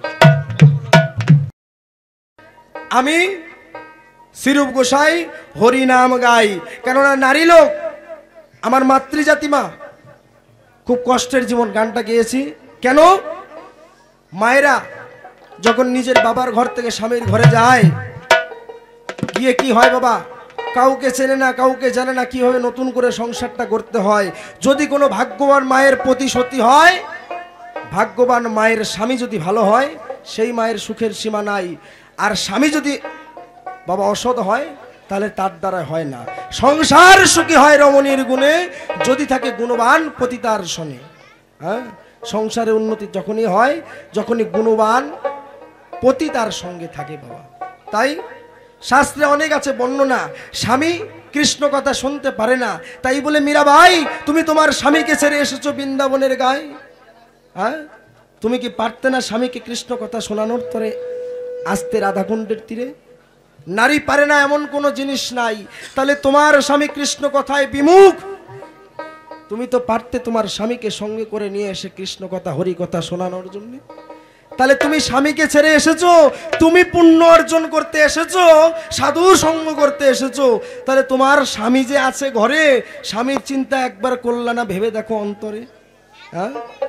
S2: আমি শিরূপ গোসাই হরি নাম গাই, কেননা নারী লোক আমার মাতৃজাতি মা, খুব কষ্টের জীবন। গানটা গেয়েছি কেন? মায়েরা যখন নিজের বাবার ঘর থেকে স্বামীর ঘরে যায়, গিয়ে কি হয় বাবা? কাউকে চেনে না, কাউকে জানে না, কিভাবে নতুন করে সংসারটা করতে হয়। যদি কোনো ভাগ্যবান মায়ের প্রতিশ্রুতি হয়, ভাগ্যবান মায়ের স্বামী যদি ভালো হয়, সেই মায়ের সুখের সীমা নাই। আর স্বামী যদি বাবা অসৎ হয়, তাহলে তার দ্বারা হয় না। সংসার সুখী হয় রমণীর গুণে, যদি থাকে গুণবান পতিতার শনে। হ্যাঁ, সংসারে উন্নতি যখনই হয়, যখনই গুণবান পতি তার সঙ্গে থাকে বাবা। তাই শাস্ত্রে অনেক আছে বর্ণনা, স্বামী কৃষ্ণ কথা শুনতে পারে না। তাই বলে মীরাবাই, তুমি তোমার স্বামীকে ছেড়ে এসেছো বৃন্দাবনের গায়ে। হ্যাঁ, তুমি কি পারতে না স্বামীকে কৃষ্ণ কথা শোনানোর তরে আসতে রাধাকুণ্ডের তীরে? নারী পারে না এমন কোনো জিনিস নাই। তাহলে তোমার স্বামী কৃষ্ণ কথায় বিমুখ, তুমি তো পারতে তোমার স্বামীকে সঙ্গে করে নিয়ে এসে কৃষ্ণ কথা, হরি কথা শোনানোর জন্য। তাহলে তুমি স্বামীকে ছেড়ে এসেছো, তুমি পুণ্য অর্জন করতে এসেছো, সাধু সঙ্গ করতে এসেছো। তাহলে তোমার স্বামী যে আছে ঘরে, স্বামীর চিন্তা একবার করলা না? ভেবে দেখো অন্তরে। হ্যাঁ,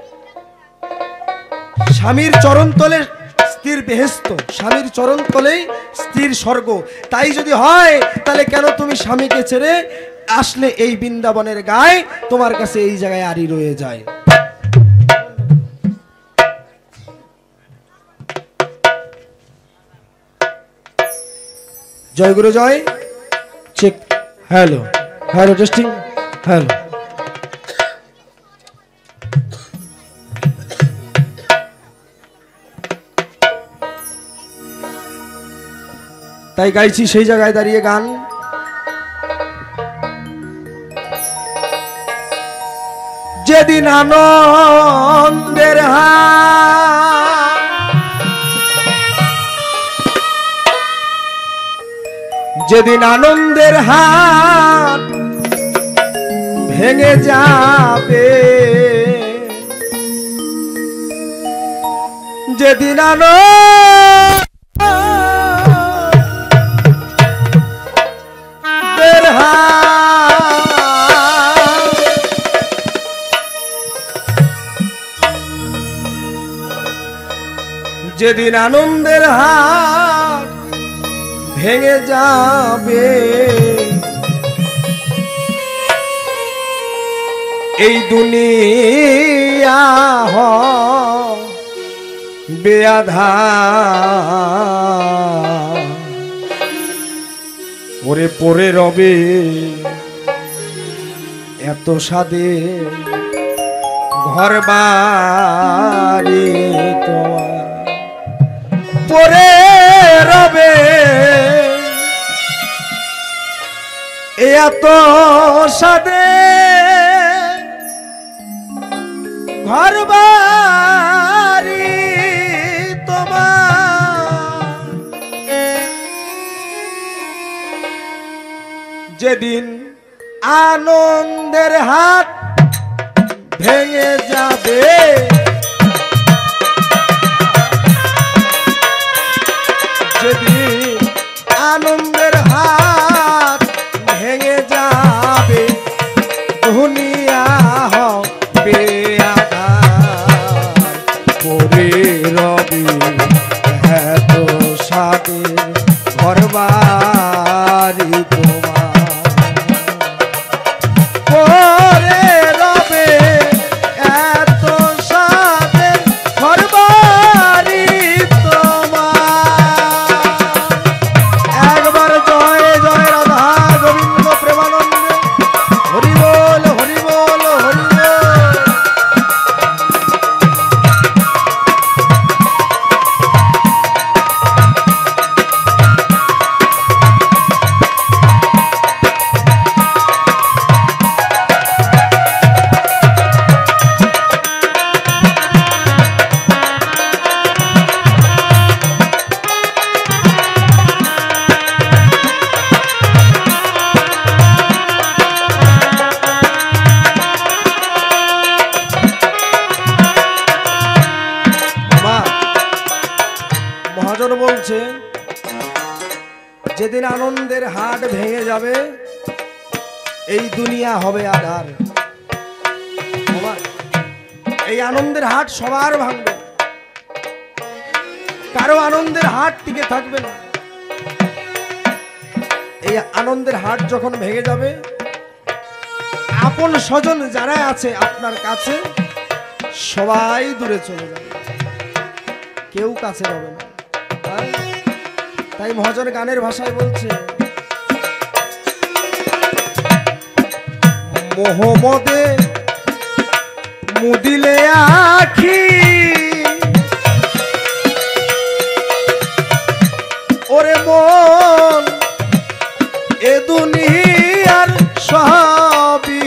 S2: স্বামীর চরণ তলে স্ত্রীর বেহেশত, স্বামীর চরণ তলেই স্ত্রীর স্বর্গ। তাই যদি হয়, তাহলে কেন তুমি স্বামীকে ছেড়ে আসলে এই বৃন্দাবনের গায়ে? তোমার কাছে এই জায়গায় আড়ি রয়ে যায়। জয় গুরু জয়। Check, hello hello, testing, hello. তাই গাইছি সেই জায়গায় দাঁড়িয়ে গান। যেদিন আনন্দের যেদিন আনন্দের হাত ভেঙে যাবে, যেদিন আনন্দের হাত যেদিন আনন্দের হাত ভেঙে যাবে, এই দুনিয়া হবে আঁধার। ওরে পরে রবে এত সাদে ঘর বাড়ি তোমার, পরে রবে এত সাদে ঘর বাড়ি তোমার, যেদিন আনন্দের হাত ভেঙে যাবে, যেদিন আনন্দের হাত ভেঙে যাবে, দুনিয়া হবে আঁধার। পরে রবি এত সাথে ঘর বাড়ি তোমার, পরে রবে এত সাথে ঘর বাড়ি তোমার। একবার জয় জয় রাধা গোবিন্দ প্রেমানন্দে, হরি বল হরি বল হরি বল। মহাজন বলছে যেদিন আনন্দের হাট ভেঙে যাবে, এই দুনিয়া হবে আধার। এই আনন্দের হাট সবার ভাঙবে, কারো আনন্দের হাট টিকে থাকবে না। এই আনন্দের হাট যখন ভেঙে যাবে, আপন স্বজন যারা আছে আপনার কাছে সবাই দূরে চলে যাবে, কেউ কাছে হবে না। তাই মহাজন গানের ভাষায় বলছে, মোহাম্মদে মুদিলে আখি, ওরে মন এ দুনিয়ার সবই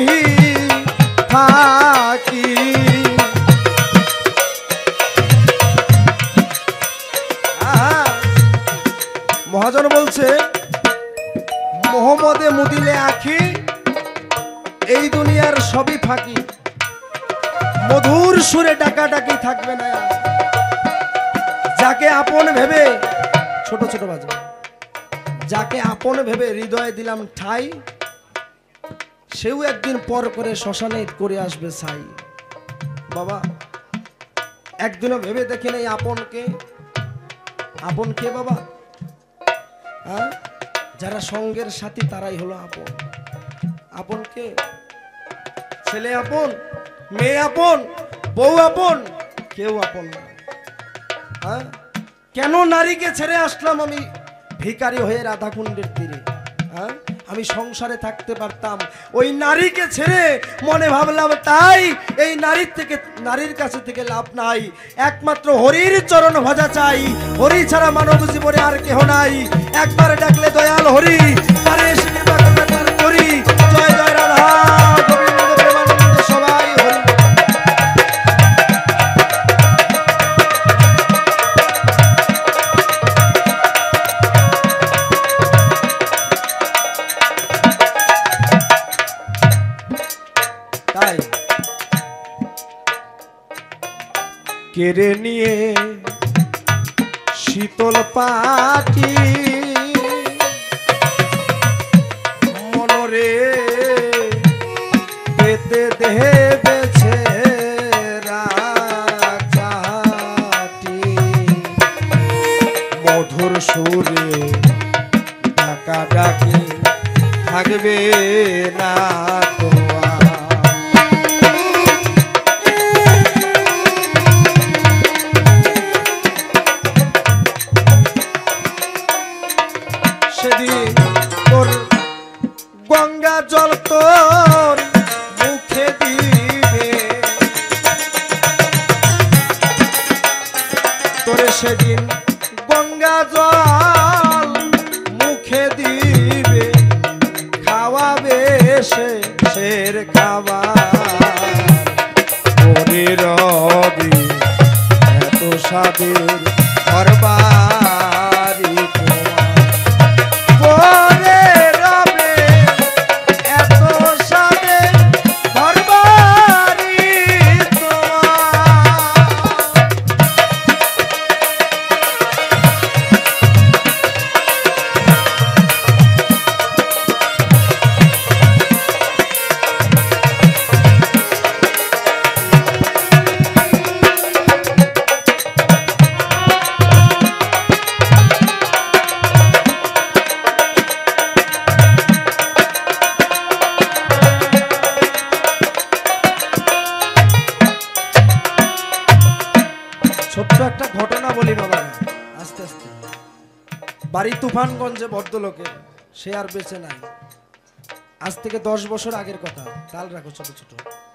S2: থাকি। মহাজন বলছে মোহাম্মদে মুদিলে আখি, এই দুনিয়ার সবই ফাঁকি, মধুর সুরে ডাকাডাকি থাকবে না। যাকে আপন ভেবে ছোট ছোট বাজে, যাকে আপন ভেবে হৃদয়ে দিলাম ঠাই, সেও একদিন পর করে শ্মশানে করে আসবে ছাই। বাবা একদিনও ভেবে দেখেন এই আপনকে, আপন কে বাবা? হ্যাঁ, যারা সঙ্গের সাথী তারাই হলো আপন। আপন কে? ছেলে আপন, মেয়ে আপন, বউ আপন, কেউ আপন না। হ্যাঁ, কেন নারীকে ছেড়ে আসলাম আমি ভিখারি হয়ে রাধাকুণ্ডের তীরে? হ্যাঁ, আমি সংসারে থাকতে পারতাম, ওই নারীকে ছেড়ে মনে ভাবলাম তাই এই নারীর কাছে থেকে লাভ নাই, একমাত্র হরির চরণ ভজা চাই, হরি ছাড়া মানব জীবনে আর কেহ নাই। একবার ডাকলে দয়াল হরি, তারে এসে কৃপা করবে তার করি। জয় জয় রাধা গোবিন্দ প্রেমানন্দে সবাই হরি। কেড়ে নিয়ে শীতল পাটি মনরে পেতে দেবেছে রাজাটি মধুর সুরে ডাকা ডাকি থাকবে না তো আর। সেদিন তোর গঙ্গা জল তোর মুখে দিবে তোরে সেদিন গঙ্গা জল মুখে দিবে খাওয়াবে সে শের খাবার ওরে রবি এত সাদের ঘরবাড়ি ওরে রবে এত সাদের ঘরবাড়ি ছোট্ট একটা ঘটনা বলি বাবা, আস্তে আস্তে। বাড়ি তুফানগঞ্জে ভদ্রলোকের, সে আর বেঁচে নাই, আজ থেকে 10 বছর আগের কথা, তাল রাখো ছোট ছোট।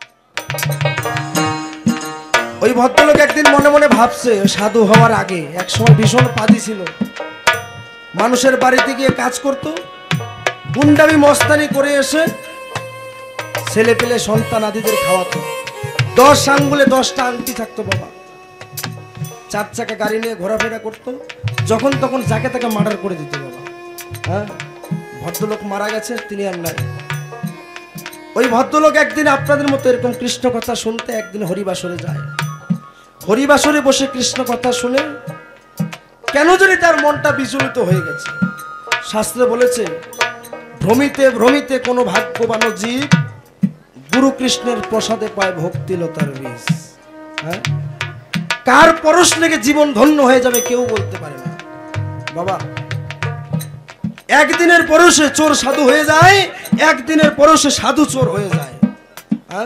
S2: ওই ভদ্রলোক একদিন মনে মনে ভাবছে সাধু হওয়ার আগে একসময় ভীষণ পাদি ছিল, মানুষের বাড়িতে গিয়ে কাজ করত, গুন্ডামি মস্তানি করে এসে ছেলে পেলে সন্তান আদিদের খাওয়াতো। 10 আঙ্গুলে 10টা আংটি থাকতো বাবা, 4 চাকা গাড়ি নিয়ে ঘোরাফেরা করতো, যখন তখন যাকে তাকে মার্ডার করে দিত বাবা। হ্যাঁ, ভদ্রলোক মারা গেছে, তিনি আর নাই। ওই ভদ্রলোক একদিন আপনাদের মতো এরকম কৃষ্ণ কথা শুনতে একদিন হরিবাসরে যায়। হরিবাসরে বসে কৃষ্ণ কথা শুনে কেন জানি তার মনটা বিচলিত হয়ে গেছে। শাস্ত্রে বলেছে, ভ্রমিতে ভ্রমিতে কোনো ভাগ্যবান জীব গুরু কৃষ্ণের প্রসাদে পায় ভক্তিলতার বীজ। হ্যাঁ, কার পরশ লেগে জীবন ধন্য হয়ে যাবে কেউ বলতে পারে না বাবা। একদিনের পরশে চোর সাধু হয়ে যায়, একদিনের পরশে সাধু চোর হয়ে যায়। হ্যাঁ,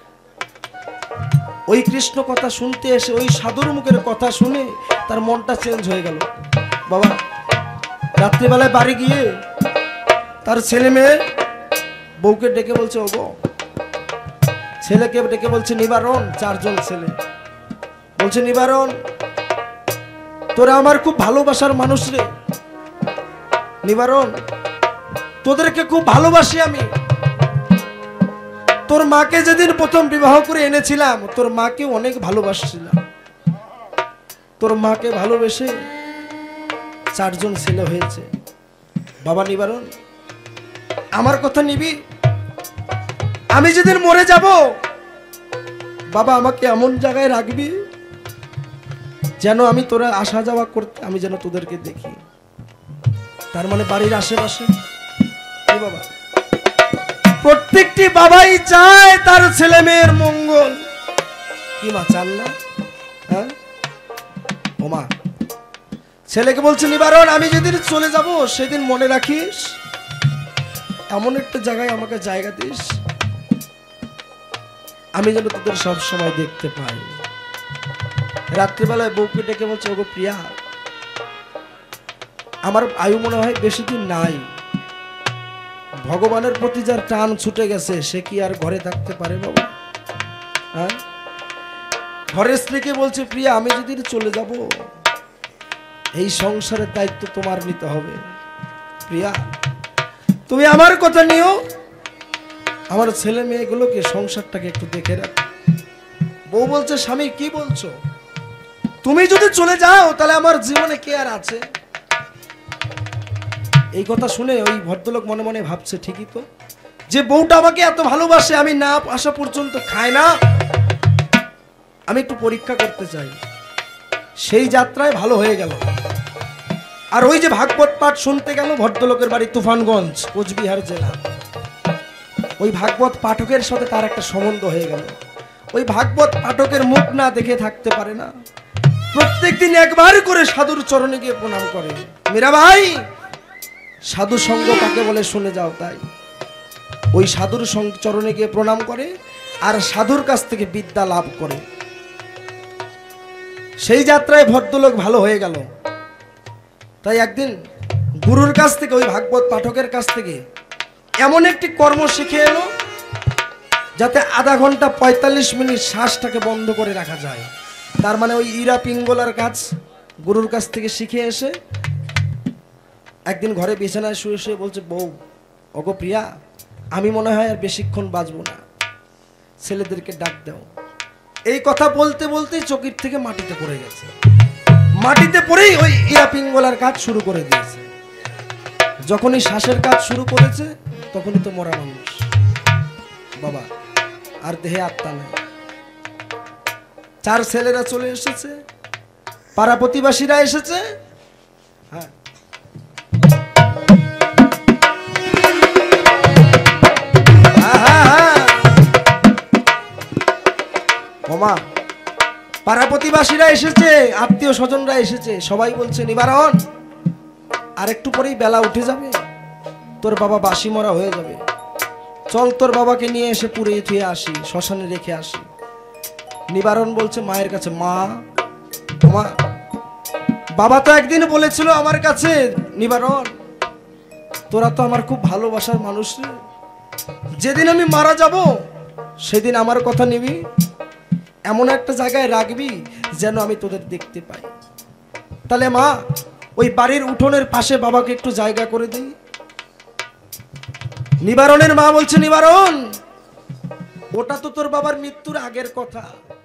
S2: ওই কৃষ্ণ কথা শুনতে এসে ওই সাধুর মুখের কথা শুনে তার মনটা চেঞ্জ হয়ে গেল বাবা। রাত্রিবেলায় বাড়ি গিয়ে তার ছেলে মেয়ে বউকে ডেকে বলছে, ও গো, ছেলেকে ডেকে বলছে নিবারণ, 4 জন ছেলে বলছে, নিবারণ তোরা আমার খুব ভালোবাসার মানুষ রে, নিবারণ তোদেরকে খুব ভালোবাসি আমি। তোর মাকে যেদিন প্রথম বিবাহ করে এনেছিলাম, তোর মাকে অনেক ভালোবাসছিলাম, তোর মাকে ভালোবেসে 4 জন ছেলে হয়েছে। বাবা নিবারণ, আমার কথা নিবি? আমি যেদিন মরে যাব বাবা, আমাকে এমন জায়গায় রাখবি যেন আমি তোরা আসা যাওয়া করতে আমি যেন তোদেরকে দেখি। তার মানে বাড়ির আশেপাশে বাবা, প্রত্যেকটি বাবাই চায় তার ছেলে মেয়ের মঙ্গল, কি মা চান না? হ্যাঁ, ও মা, ছেলেকে বলছে, নিবারণ আমি যেদিন চলে যাব সেদিন মনে রাখিস, এমন একটা জায়গায় আমাকে জায়গা দিস আমি যেন তোদের সব সময় দেখতে পাই। রাত্রিবেলায় বউকে ডেকে বলছে, ওগো প্রিয়া, আমার আয়ু মনে হয় বেশি দিন নাই, ভগবানের প্রতি যার টান ছুটে গেছে সে কি আর ঘরে থাকতে পারে বাবা? হ্যাঁ, ঘরের স্ত্রীকে বলছে, প্রিয়া আমি যেদিন চলে যাব এই সংসারের দায়িত্ব তোমার নিতে হবে। প্রিয়া তুমি আমার কথা নিও, আমার ছেলে মেয়েগুলোকে সংসারটাকে একটু দেখে রাখ। বউ বলছে, স্বামী কি বলছো? তুমি যদি চলে যাও তাহলে আমার জীবনে কে আর আছে? এই কথা শুনে ওই ভদ্রলোক মনে মনে ভাবছে, ঠিকই তো, যে বউটা আমাকে এত ভালোবাসে, আমি না আসা পর্যন্ত খায় না, আমি একটু পরীক্ষা করতে চাই। সেই যাত্রায় ভালো হয়ে গেল। আর ওই যে ভাগবত পাঠ শুনতে গেল ভদ্রলোকের বাড়ি তুফানগঞ্জ, কোচবিহার জেলা। ওই ভাগবত পাঠকের সাথে তার একটা সম্বন্ধ হয়ে গেল। ওই ভাগবত পাঠকের মুখ না দেখে থাকতে পারে না, প্রত্যেকদিন একবার করে সাধুর চরণে গিয়ে প্রণাম করে। মীরাবাই, সাধু সঙ্গ কাকে বলে শুনে যাও। তাই ওই সাধুর চরণে গিয়ে প্রণাম করে আর সাধুর কাছ থেকে বিদ্যা লাভ করে। সেই যাত্রায় ভদ্রলোক ভালো হয়ে গেল। তাই একদিন গুরুর কাছ থেকে, ওই ভাগবত পাঠকের কাছ থেকে এমন একটি কর্ম শিখে এলো যাতে আধা ঘন্টা 45 মিনিট শ্বাসটাকে বন্ধ করে রাখা যায়। তার মানে ওই ইরা পিঙ্গলার কাজ গুরুর কাছ থেকে শিখে এসে একদিন ঘরে বিছানায় শুয়ে শুয়ে বলছে, বউ, ওগো প্রিয়া, আমি মনে হয় আর বেশিক্ষণ বাঁচবো না, ছেলেদেরকে ডাক দাও। এই কথা বলতে বলতেই চকির থেকে মাটিতে পড়ে গেছে। মাটিতে পড়েই ওই ইরা পিঙ্গলার কাজ শুরু করে দিয়েছে। যখনই শ্বাসের কাজ শুরু করেছে তখনই তো মরা মানুষ বাবা, আর দেহে আত্মা নেই। 4 ছেলেরা চলে এসেছে, পাড়া প্রতিবাসীরা এসেছে। হ্যাঁ, ওমা, পাড়া প্রতিবাসীরা এসেছে, আত্মীয় স্বজনরা এসেছে। সবাই বলছে, নিবারণ, আর একটু পরেই বেলা উঠে যাবে, তোর বাবা বাসি মরা হয়ে যাবে, চল তোর বাবাকে নিয়ে এসে পুড়িয়ে থুয়ে আসি, শ্মশানে রেখে আসি। নিবারণ বলছে মায়ের কাছে, মা, মা, বাবা তো একদিন বলেছিল আমার কাছে, নিবারণ, তোরা তো আমার খুব ভালোবাসার মানুষ রে, যেদিন আমি মারা যাব সেদিন আমার কথা নিবি, এমন একটা জায়গায় রাখবি যেন আমি তোদের দেখতে পাই। তাহলে মা, ওই বাড়ির উঠোনের পাশে বাবাকে একটু জায়গা করে দিই। নিবারণের মা বলছে, নিবারণ, ওটা তো তোর বাবার মৃত্যুর আগের কথা।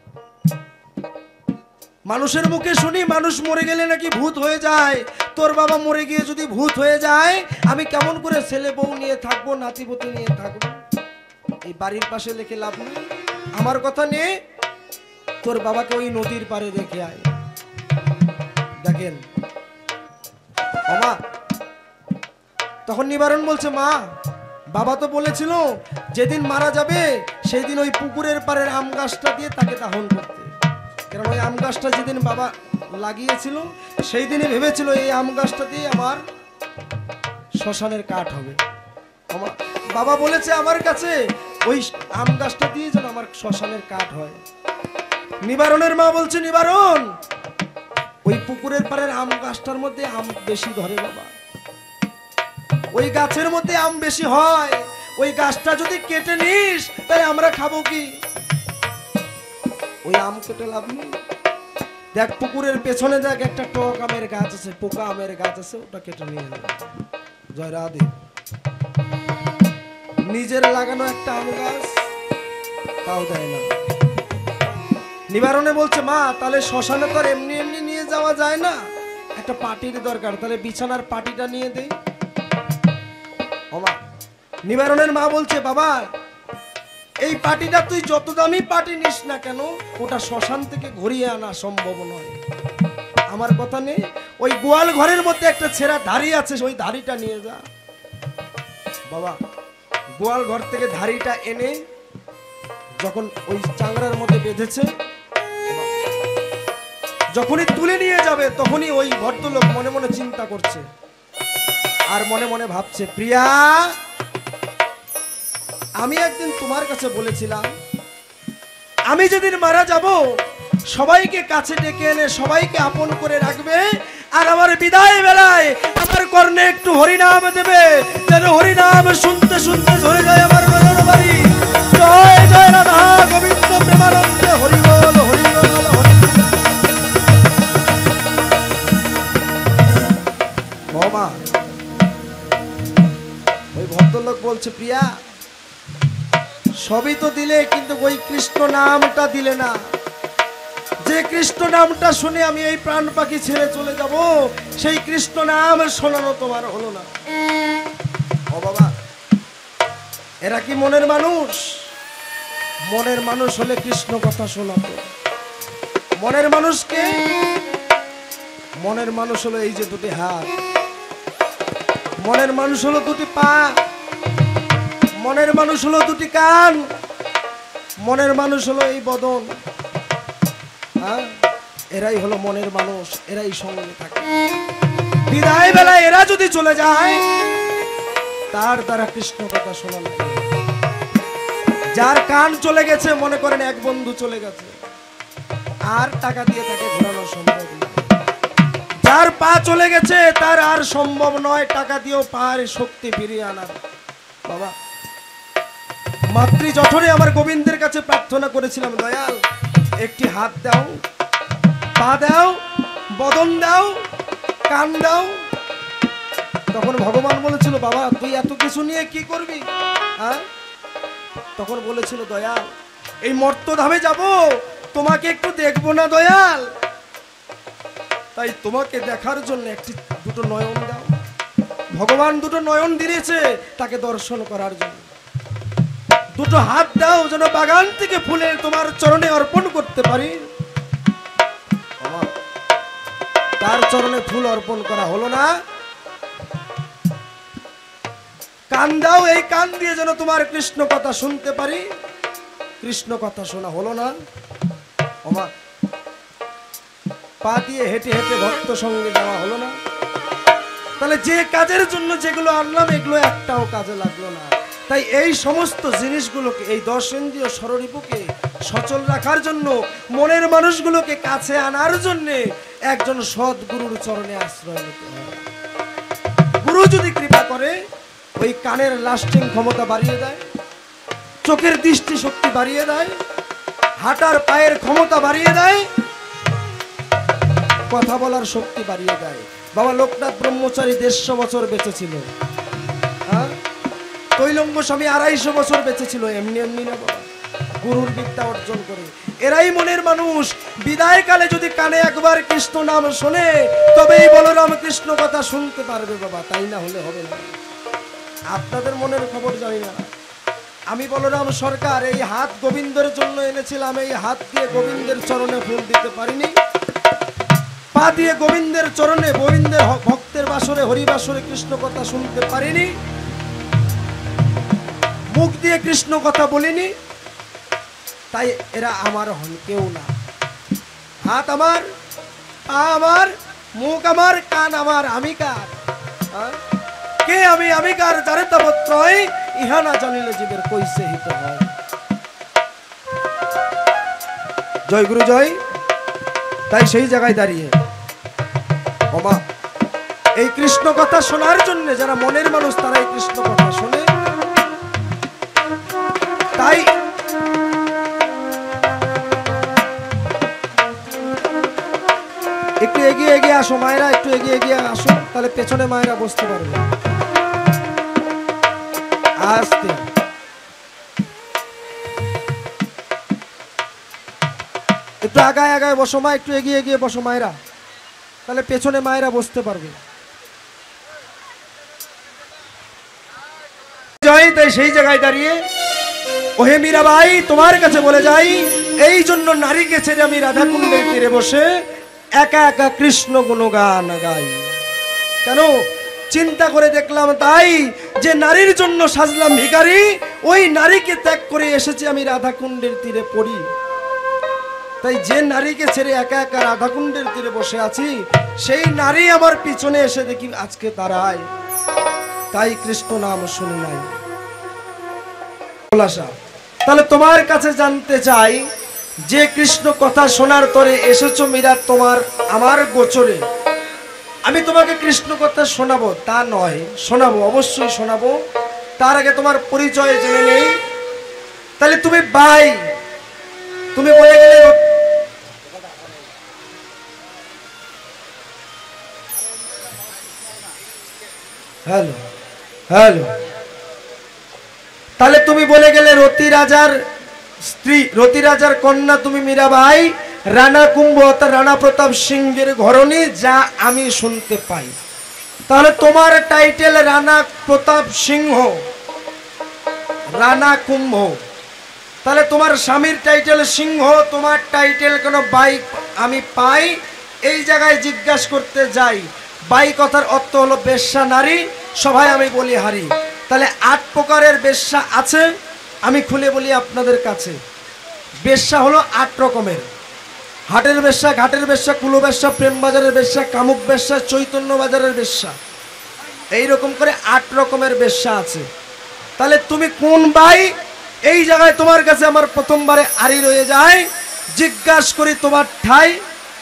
S2: মানুষের মুখে শুনি মানুষ মরে গেলে নাকি ভূত হয়ে যায়। তোর বাবা মরে গিয়ে যদি ভূত হয়ে যায়, আমি কেমন করে ছেলে বউ নিয়ে থাকবো, নাতিপতি নিয়ে থাকবো? এই বাড়ির পাশে লিখে লাভ নেই, আমার কথা নে, তোর বাবাকে ওই নদীর পাড়ে রেখে আয়। দেখেন বাবা, তখন নিবারণ বলছে, মা, বাবা তো বলেছিল যেদিন মারা যাবে সেই দিন ওই পুকুরের পাড়ের আম গাছটা দিয়ে তাকে দাহন করতে। কারণ ওই আম গাছটা যেদিন বাবা লাগিয়েছিল সেই দিনে ভেবেছিল এই আম গাছটা দিয়ে আমার শ্মশানের কাঠ হবে। আমার বাবা বলেছে আমার কাছে, ওই আম গাছটা দিয়ে যেন আমার শ্মশানের কাঠ হয়। নিবারণের মা বলছে, নিবারণ, ওই পুকুরের পাড়ের আম গাছটার মধ্যে আম বেশি ধরে বাবা, ওই গাছের মধ্যে আম বেশি হয়, ওই গাছটা যদি কেটে নিস তাই আমরা খাবো কি? ওই আম কেটে লাভ নেই। দেখ পুকুরের পেছনে দেখ একটা টক আমের গাছ আছে, পোকা আমের গাছ আছে, ওটা কেটে নিয়ে নেবে। জয় রাধে। নিজের লাগানো একটা আম গাছ তাও দেয় না। নিবারণে বলছে, মা, তাহলে শ্মশানে তো আর এমনি এমনি নিয়ে যাওয়া যায় না, একটা পাটির দরকার, তাহলে বিছানার পাটিটা নিয়ে দেই। নিবারণের মা বলছে, বাবা, এই পাটিটা তুই যত দামি পাটি নিস না কেন, ওটা শ্মশান থেকে ঘুরিয়ে আনা সম্ভব নয়। আমার কথা নেই, ওই গোয়াল ঘরের মধ্যে একটা ছেঁড়া ধাড়ি আছে, ওই ধাড়িটা নিয়ে যা। বাবা গোয়াল ঘর থেকে ধাড়িটা এনে যখন ওই চাংড়ার মধ্যে বেঁধেছে, যখনই তুলে নিয়ে যাবে তখনই ওই ভদ্রলোক মনে মনে চিন্তা করছে আর মনে মনে ভাবছে, প্রিয়া, আমি একদিন তোমার কাছে বলেছিলাম আমি যেদিন মারা যাব সবাইকে কাছে ডেকে এনে সবাইকে আপন করে রাখবে, আর আমার বিদায় বেলায় আমার কর্ণে একটু হরিনাম দেবে, যেন হরিনাম শুনতে শুনতে ধরে যায় আমার মনের বাড়ি। জয় জয় রাধা গোবিন্দ প্রেমানন্দে, হরি বল হরি বল হরি। বাবা, ওই ভদ্রলোক বলছে, প্রিয়া, সবই তো দিলে, কিন্তু ওই কৃষ্ণ নামটা দিলে না। যে কৃষ্ণ নামটা শুনে আমি এই প্রাণ পাখি ছেড়ে চলে যাব, সেই কৃষ্ণ নাম শোনানো তোমার হলো না। ও বাবা, এরা কি মনের মানুষ? মনের মানুষ হলে কৃষ্ণ কথা শোনাতো। মনের মানুষকে, মনের মানুষ হলো এই যে দুটি হাত, মনের মানুষ হলো দুটি পা, মনের মানুষ হলো দুটি কান, মনের মানুষ হলো এই বদন। হ্যাঁ, এরাই হলো মনের মানুষ, এরাই সঙ্গে থাকে। বিদায় বেলায় এরা যদি চলে যায়, তার দ্বারা কৃষ্ণ কথা শোনা লাগে। যার কান চলে গেছে, মনে করেন এক বন্ধু চলে গেছে, আর টাকা দিয়ে তাকে ঘোরানো সম্ভব নয়। যার পা চলে গেছে, তার আর সম্ভব নয় টাকা দিয়েও পায়ের শক্তি ফিরিয়ে আনার। বাবা, মাতৃ জঠরে আমার গোবিন্দের কাছে প্রার্থনা করেছিলাম, দয়াল একটি হাত দাও, পা দাও, বদন দাও, কান দাও। তখন ভগবান বলেছিল, বাবা তুই এত কিছু নিয়ে কি করবি? হ্যাঁ, তখন বলেছিল, দয়াল এই মর্তধামে যাব, তোমাকে একটু দেখবো না দয়াল, তাই তোমাকে দেখার জন্য একটি দুটো নয়ন দাও। ভগবান দুটো নয়ন দিয়েছে তাকে দর্শন করার জন্য। দুটো হাত দাও, যেন বাগান থেকে ফুলে তোমার চরণে অর্পণ করতে পারি। তার চরণে ফুল অর্পণ করা হলো না। কান দাও, এই কান দিয়ে যেন তোমার কৃষ্ণ কথা শুনতে পারি। কৃষ্ণ কথা শোনা হলো না। ওমা, পা দিয়ে হেঁটে হেঁটে ভক্ত সঙ্গে যাওয়া হলো না। তাহলে যে কাজের জন্য যেগুলো আনলাম, এগুলো একটাও কাজে লাগলো না। তাই এই সমস্ত জিনিসগুলোকে, এই দর্শনীয় স্বরূপকে সচল রাখার জন্য, মনের মানুষগুলোকে কাছে আনার জন্য একজন সদ্গুরুর চরণে আশ্রয় নিতে হবে। গুরু যদি কৃপা করে, ওই কানের লাস্টিং ক্ষমতা বাড়িয়ে দেয়, চোখের দৃষ্টি শক্তি বাড়িয়ে দেয়, হাঁটার পায়ের ক্ষমতা বাড়িয়ে দেয়, কথা বলার শক্তি বাড়িয়ে দেয়। বাবা লোকনাথ ব্রহ্মচারী 150 বছর বেঁচে ছিল। হ্যাঁ, তৈলঙ্গ স্বামী 250 বছর বেঁচে ছিল। এমনি এমনি না বাবা, গুরুর বিদ্যা অর্জন করে। এরাই মনের মানুষ। বিদায় কালে যদি কানে একবার কৃষ্ণ নাম শোনে, তবেই বলরাম কৃষ্ণ কথা শুনতে পারবে বাবা, তাই না হলে হবে না। আপনাদের মনের খবর জানি না। আমি বলরাম সরকার এই হাত গোবিন্দের জন্য এনেছিলাম, এই হাত দিয়ে গোবিন্দের চরণে ফুল দিতে পারিনি, পা দিয়ে গোবিন্দের চরণে, গোবিন্দের ভক্তের বাসরে, হরিবাসরে কৃষ্ণ কথা শুনতে পারিনি, মুখ দিয়ে কৃষ্ণ কথা বলিনি, তাই এরা আমার হন কেউ না। হাত আমার, পা আমার, মুখ আমার, কান আমার, আমি কার? কে আমি? আমি কার? যারে তাবত্রয় ইহা না জানিলে জীবের কইছে হিত হয়। জয় গুরু জয়। তাই সেই জায়গায় দাঁড়িয়ে বাবা, এই কৃষ্ণ কথা শোনার জন্য যারা মনের মানুষ, তারা এই কৃষ্ণ কথা শোনে। তাই একটু এগিয়ে এগিয়ে আসো মায়েরা, একটু এগিয়ে এগিয়ে আসো, তাহলে পেছনে মায়েরা বসতে পারবে। আস্তে একটু আগায় আগায় বসো মা, একটু এগিয়ে এগিয়ে বসো মায়েরা, তাহলে পেছনে মায়েরা বসতে পারবে। জয়। তাই সেই জায়গায় দাঁড়িয়ে, ওহে মীরাবাই, তোমার কাছে বলে যাই, এই জন্য নারীকে ছেড়ে আমি রাধাকুণ্ডের তীরে বসে একা একা কৃষ্ণ গুণগান গাই। কেন? চিন্তা করে দেখলাম তাই, যে নারীর জন্য সাজলাম ভিখারি, ওই নারীকে ত্যাগ করে এসেছি আমি রাধাকুণ্ডের তীরে পড়ি। তাই যে নারীকে ছেড়ে একা একা রাধাকুণ্ডের তীরে বসে আছি, সেই নারী আমার পিছনে এসে দেখি আজকে দাঁড়ায়, তাই কৃষ্ণ নাম শুনি নাই। তাহলে তোমার কাছে জানতে চাই, যে কৃষ্ণ কথা শোনার তরে এসেছো মীরা তোমার আমার গোচরে, আমি তোমাকে কৃষ্ণ কথা শোনাবো তা নয়, শোনাবো, অবশ্যই শোনাবো। তার আগে তোমার পরিচয় জেনে নেই। তাহলে তুমি বাই, তুমি বলে গেলে হ্যালো হ্যালো, তাহলে তুমি বলে গেলে রতি রাজার স্ত্রী, রতি রাজার কন্যা তুমি মীরাবাই, রানা কুম্ভ অর্থাৎ রানা প্রতাপ সিংহের ঘরণী, যা আমি শুনতে পাই। তাহলে তোমার টাইটেল রানা প্রতাপ সিংহ, রানা কুম্ভ, তাহলে তোমার স্বামীর টাইটেল সিংহ, তোমার টাইটেল কেন বাই আমি পাই? এই জায়গায় জিজ্ঞাসা করতে যাই। বাই কথার অর্থ হলো বেশ্যা নারী, সভায় আমি বলি হারি। তাহলে 8 প্রকারের বেশ্যা আছে, আমি খুলে বলি আপনাদের কাছে। বেশ্যা হলো 8 রকমের। হাটের বেশ্যা, ঘাটের বেশ্যা, কুলো বেশ্যা, প্রেম বাজারের বেশ্যা, কামুক বেশ্যা, চৈতন্য বাজারের বেশ্যা, এইরকম করে 8 রকমের বেশ্যা আছে। তাহলে তুমি কোন বাই? এই জায়গায় তোমার কাছে আমার প্রথমবারে আড়ি রয়ে যায়। জিজ্ঞাসা করি তোমার ঠাই,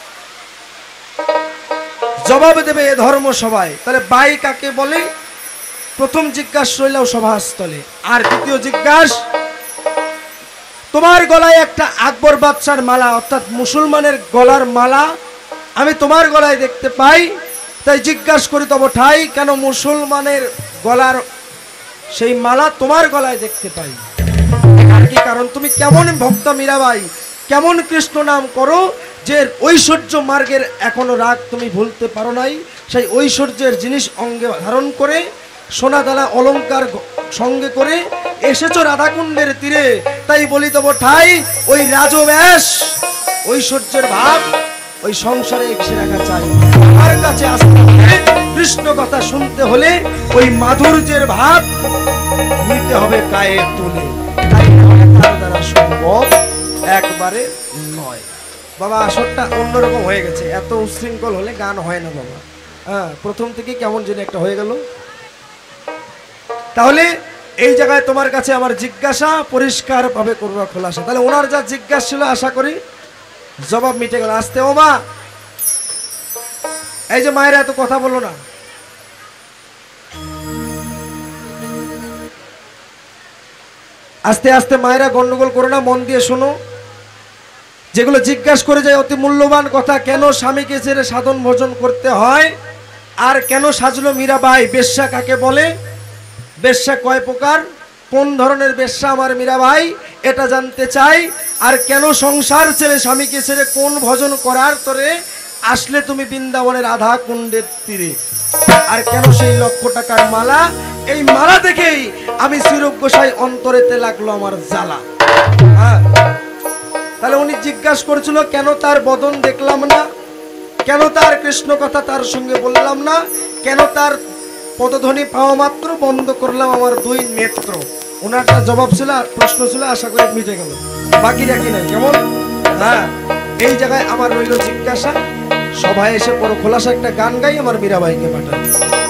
S2: জবাব দেবে এ ধর্ম সবাই। তাহলে বাই কাকে বলে? প্রথম জিজ্ঞাসা রইল সভাস্থলে। আর দ্বিতীয় জিজ্ঞাসা, তোমার গলায় একটা আকবর বাদশার মালা, অর্থাৎ মুসলমানের গলার মালা আমি তোমার গলায় দেখতে পাই, তাই জিজ্ঞাসা করি তব ঠাই, কেন মুসলমানের গলার সেই মালা তোমার গলায় দেখতে পাই? আর কি কারণ? তুমি কেমন ভক্ত মীরাবাই, কেমন কৃষ্ণ নাম করো যে ঐশ্বর্য মার্গের এখনো রাগ তুমি ভুলতে পারো নাই। সেই ঐশ্বর্যের জিনিস অঙ্গে ধারণ করে, সোনা দানা অলংকার সঙ্গে করে এসেছো রাধাকুণ্ডের তীরে, তাই বলি তব ঠাই ওই রাজবেশ ঐশ্বর্যের ভাব ওই সংসারে এসে রাখা চাই। আমার কাছে আসতে হলে, কৃষ্ণ কথা শুনতে হলে ওই মাধুর্যের ভাব নিতে হবে গায়ে তুলে। তাই তার দ্বারা সম্ভব একবারে নয়। বাবা আসরটা অন্যরকম হয়ে গেছে, এত উশৃঙ্খল হলে গান হয় না বাবা। হ্যাঁ, প্রথম থেকে কেমন যেন একটা হয়ে গেল। তাহলে এই জায়গায় তোমার কাছে আমার জিজ্ঞাসা পরিষ্কার ভাবে করবো, খোলাসা। তাহলে ওনার যা জিজ্ঞাসা ছিল আশা করি জবাব মিটে গেল। আসতে ও মা, এই যে মায়েরা এত কথা বলো না, আস্তে আস্তে মায়েরা গন্ডগোল করো না, মন দিয়ে শোনো। যেগুলো জিজ্ঞাসা করে যায় অতি মূল্যবান কথা, কেন স্বামীকে ছেড়ে সাধন ভোজন করতে হয়, আর কেন সাজলো মীরাবাই, বেশ্যা কাকে বলে, বেশ্যা কয় প্রকার, কোন ধরনের বেশ্যা আমার মীরাবাই এটা জানতে চাই। আর কেন সংসার ছেড়ে স্বামীকে ছেড়ে কোন ভজন করার তরে আসলে তুমি বৃন্দাবনের রাধা কুণ্ডের তীরে, আর কেন সেই 1,00,000 টাকার মালা, এই মালা দেখেই আমি শ্রীরূপ গোসাই অন্তরেতে লাগলো আমার জ্বালা। হ্যাঁ, তাহলে উনি জিজ্ঞাসা করেছিল কেন তার বদন দেখলাম না, কেন তার কৃষ্ণ কথা তার সঙ্গে বললাম না, কেন তার পদধ্বনি পাওয়া মাত্র বন্ধ করলাম আমার 2 নেত্র। ওনারটা জবাব ছিল, প্রশ্ন ছিল, আশা করি মিটে গেল, বাকি রাখি নাই। কেমন? হ্যাঁ, এই জায়গায় আমার রইল জিজ্ঞাসা, সবাই এসে বড় খোলাসা একটা গান গাই, আমার মীরাবাইকে পাঠাই।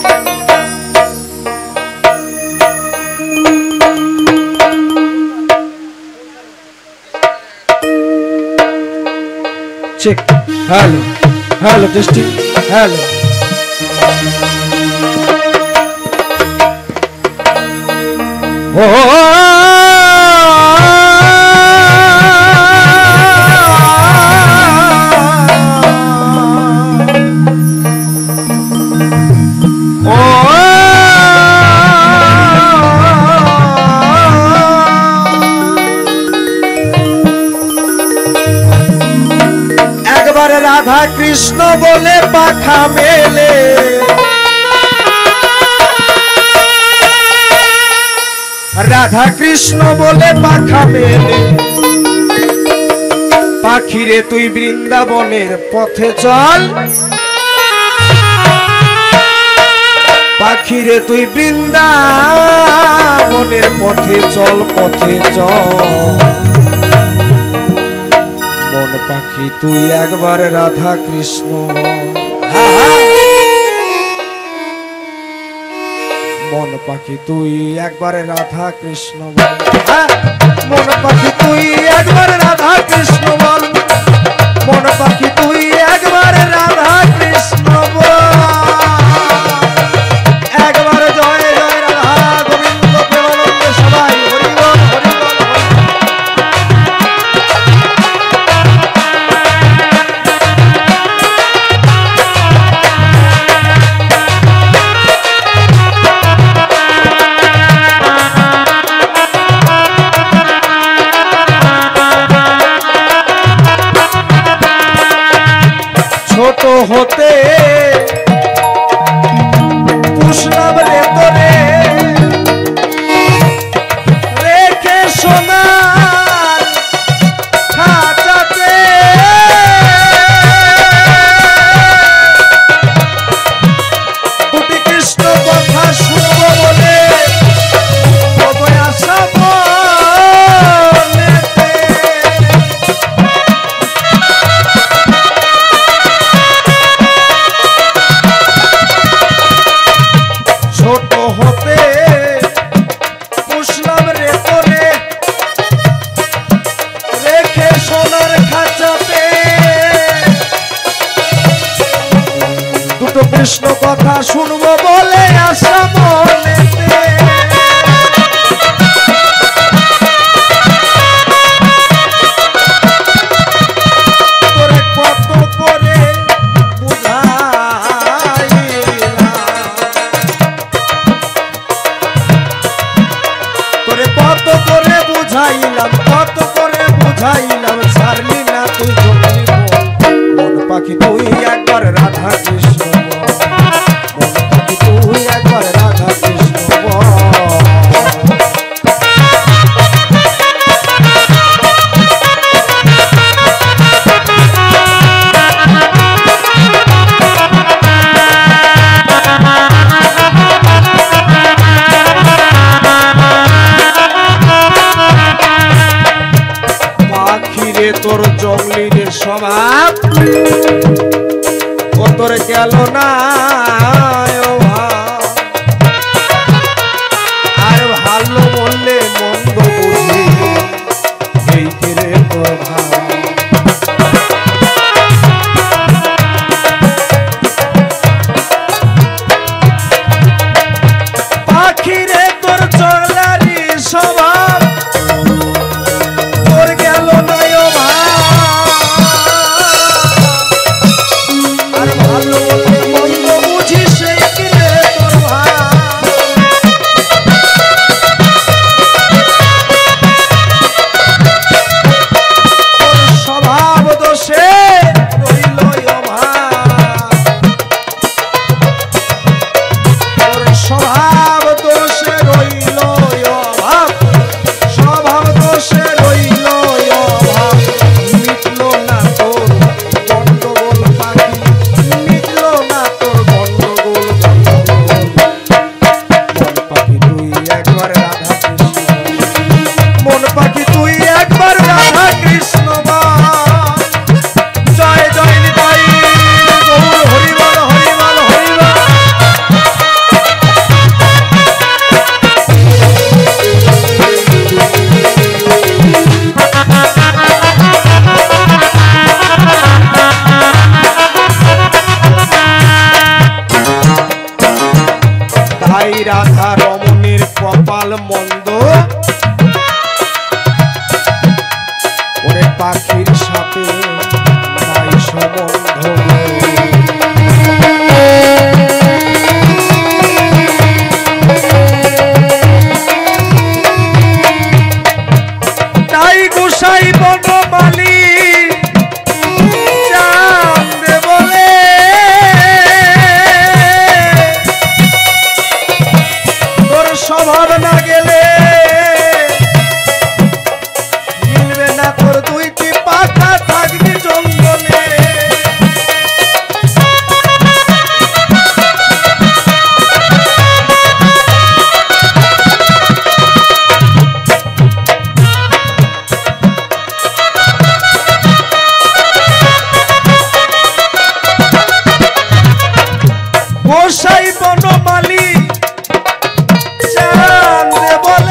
S2: Check, hello hello, testing, hello. ও একবার রাধা কৃষ্ণ বলে পাখা মেলে, রাধা কৃষ্ণ বলে পাখা মেলে, পাখিরে তুই বৃন্দাবনের পথে চল, পাখিরে তুই বৃন্দাবনের পথে চল, পথে চল। মন পাখি তুই একবার রাধা কৃষ্ণ, মন পাখি তুই একবার রাধা কৃষ্ণ বল, মন পাখি তুই একবার রাধা কৃষ্ণ বল, মন পাখি তুই একবার রাধা কৃষ্ণ বল। একবার জয় জয় রাধা গোবিন্দ প্রেমানন্দ, সবাই হরি বল হরি বল। ছোট হতে পুষলাম রে তোরে রেখে সোনার খাঁচাতে। দুটো কৃষ্ণ কথা শুনবো বলে আশা মনেতে। তোরে কত করে বুঝাইলাম, কত করে বুঝাইলাম, ছাড়লি না তুই জঙ্গলি মন পাখি তুই একবার রাধা কৃষ্ণ মন পাখি তুই একবার রাধা কৃষ্ণ তোর জঙ্গলির স্বভাব ও তোর গেল না আর ভালো বললে মন্দ বুঝি এই রে তোর ভাব। পাখি রে তোর জঙ্গলারি স্বভাব তোর গেল না রাধা রমণীর কপাল মন্দ ওরে পাখির সাথে নাই সম্বন্ধ। তাই গোসাই বনমালী স্বভাব না গেলে মিলবে না তোর দুইটি পাখা থাকবি জঙ্গলে। গোসাই বনমালী বলে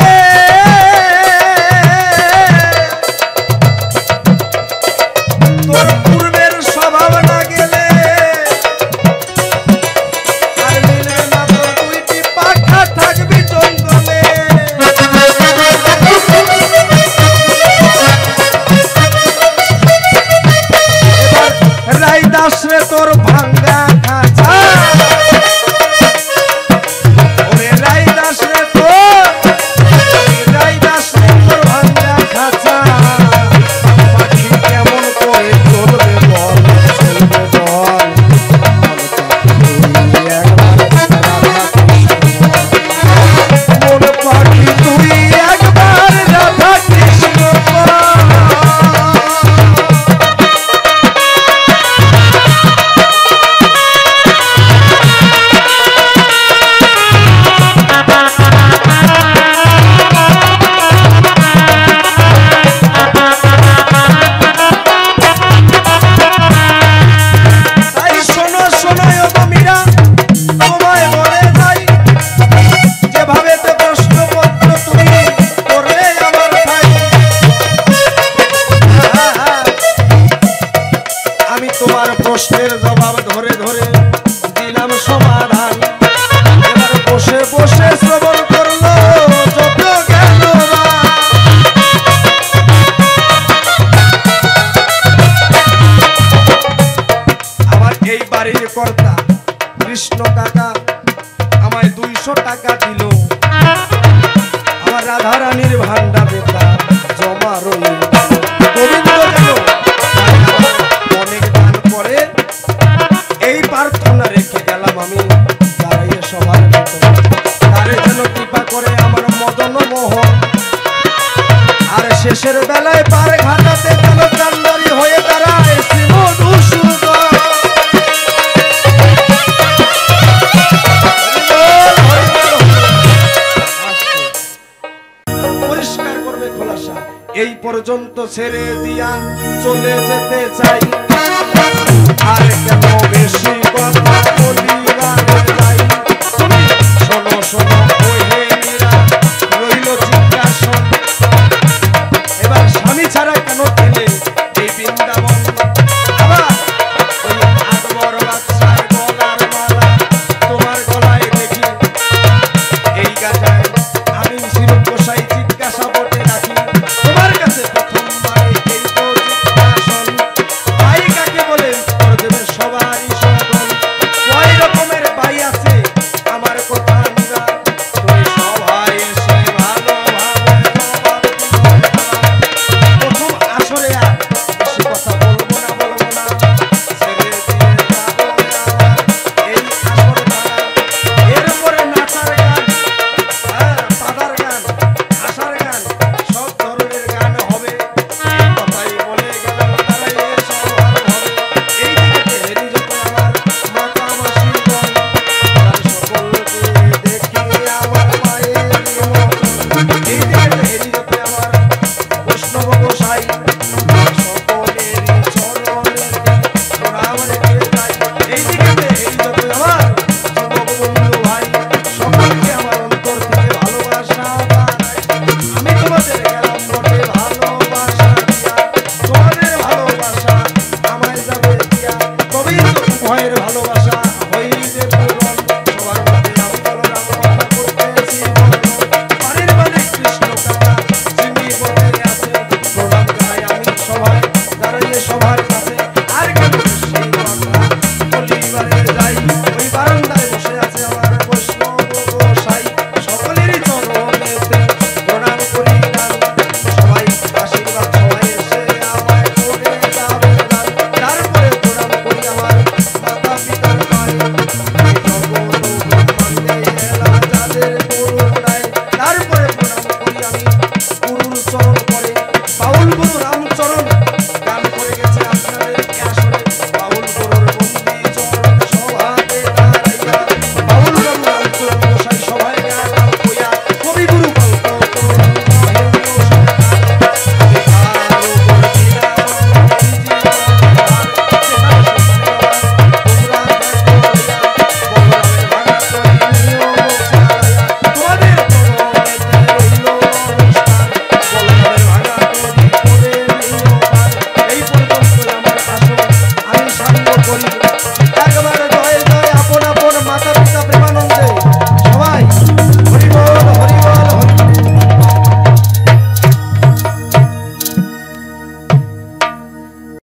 S2: বসে বসে শ্রবণ করলো যত জ্ঞানবান। আমার এই বাড়ির কর্তা কৃষ্ণ কাকা আমায় 200 টাকা দিল। আমার রাধারানীর ভান্ডারে তার জমা রইল। গোবিন্দ যেন অনেক দান করে, এই প্রার্থনা রেখে গেলাম আমি দাঁড়িয়ে সবার ভেতর। তারে যেন কৃপা করে আমার মদন মোহন, আর শেষের বেলায় পার ঘাটাতে যেন কান্ডারি হয়ে দাঁড়ায় শ্রীমধুসূদন। পরিষ্কার করবে খোলাসা, এই পর্যন্ত ছেড়ে দিয়া চলে যেতে চাই। আর কেন বেশি কথা বলি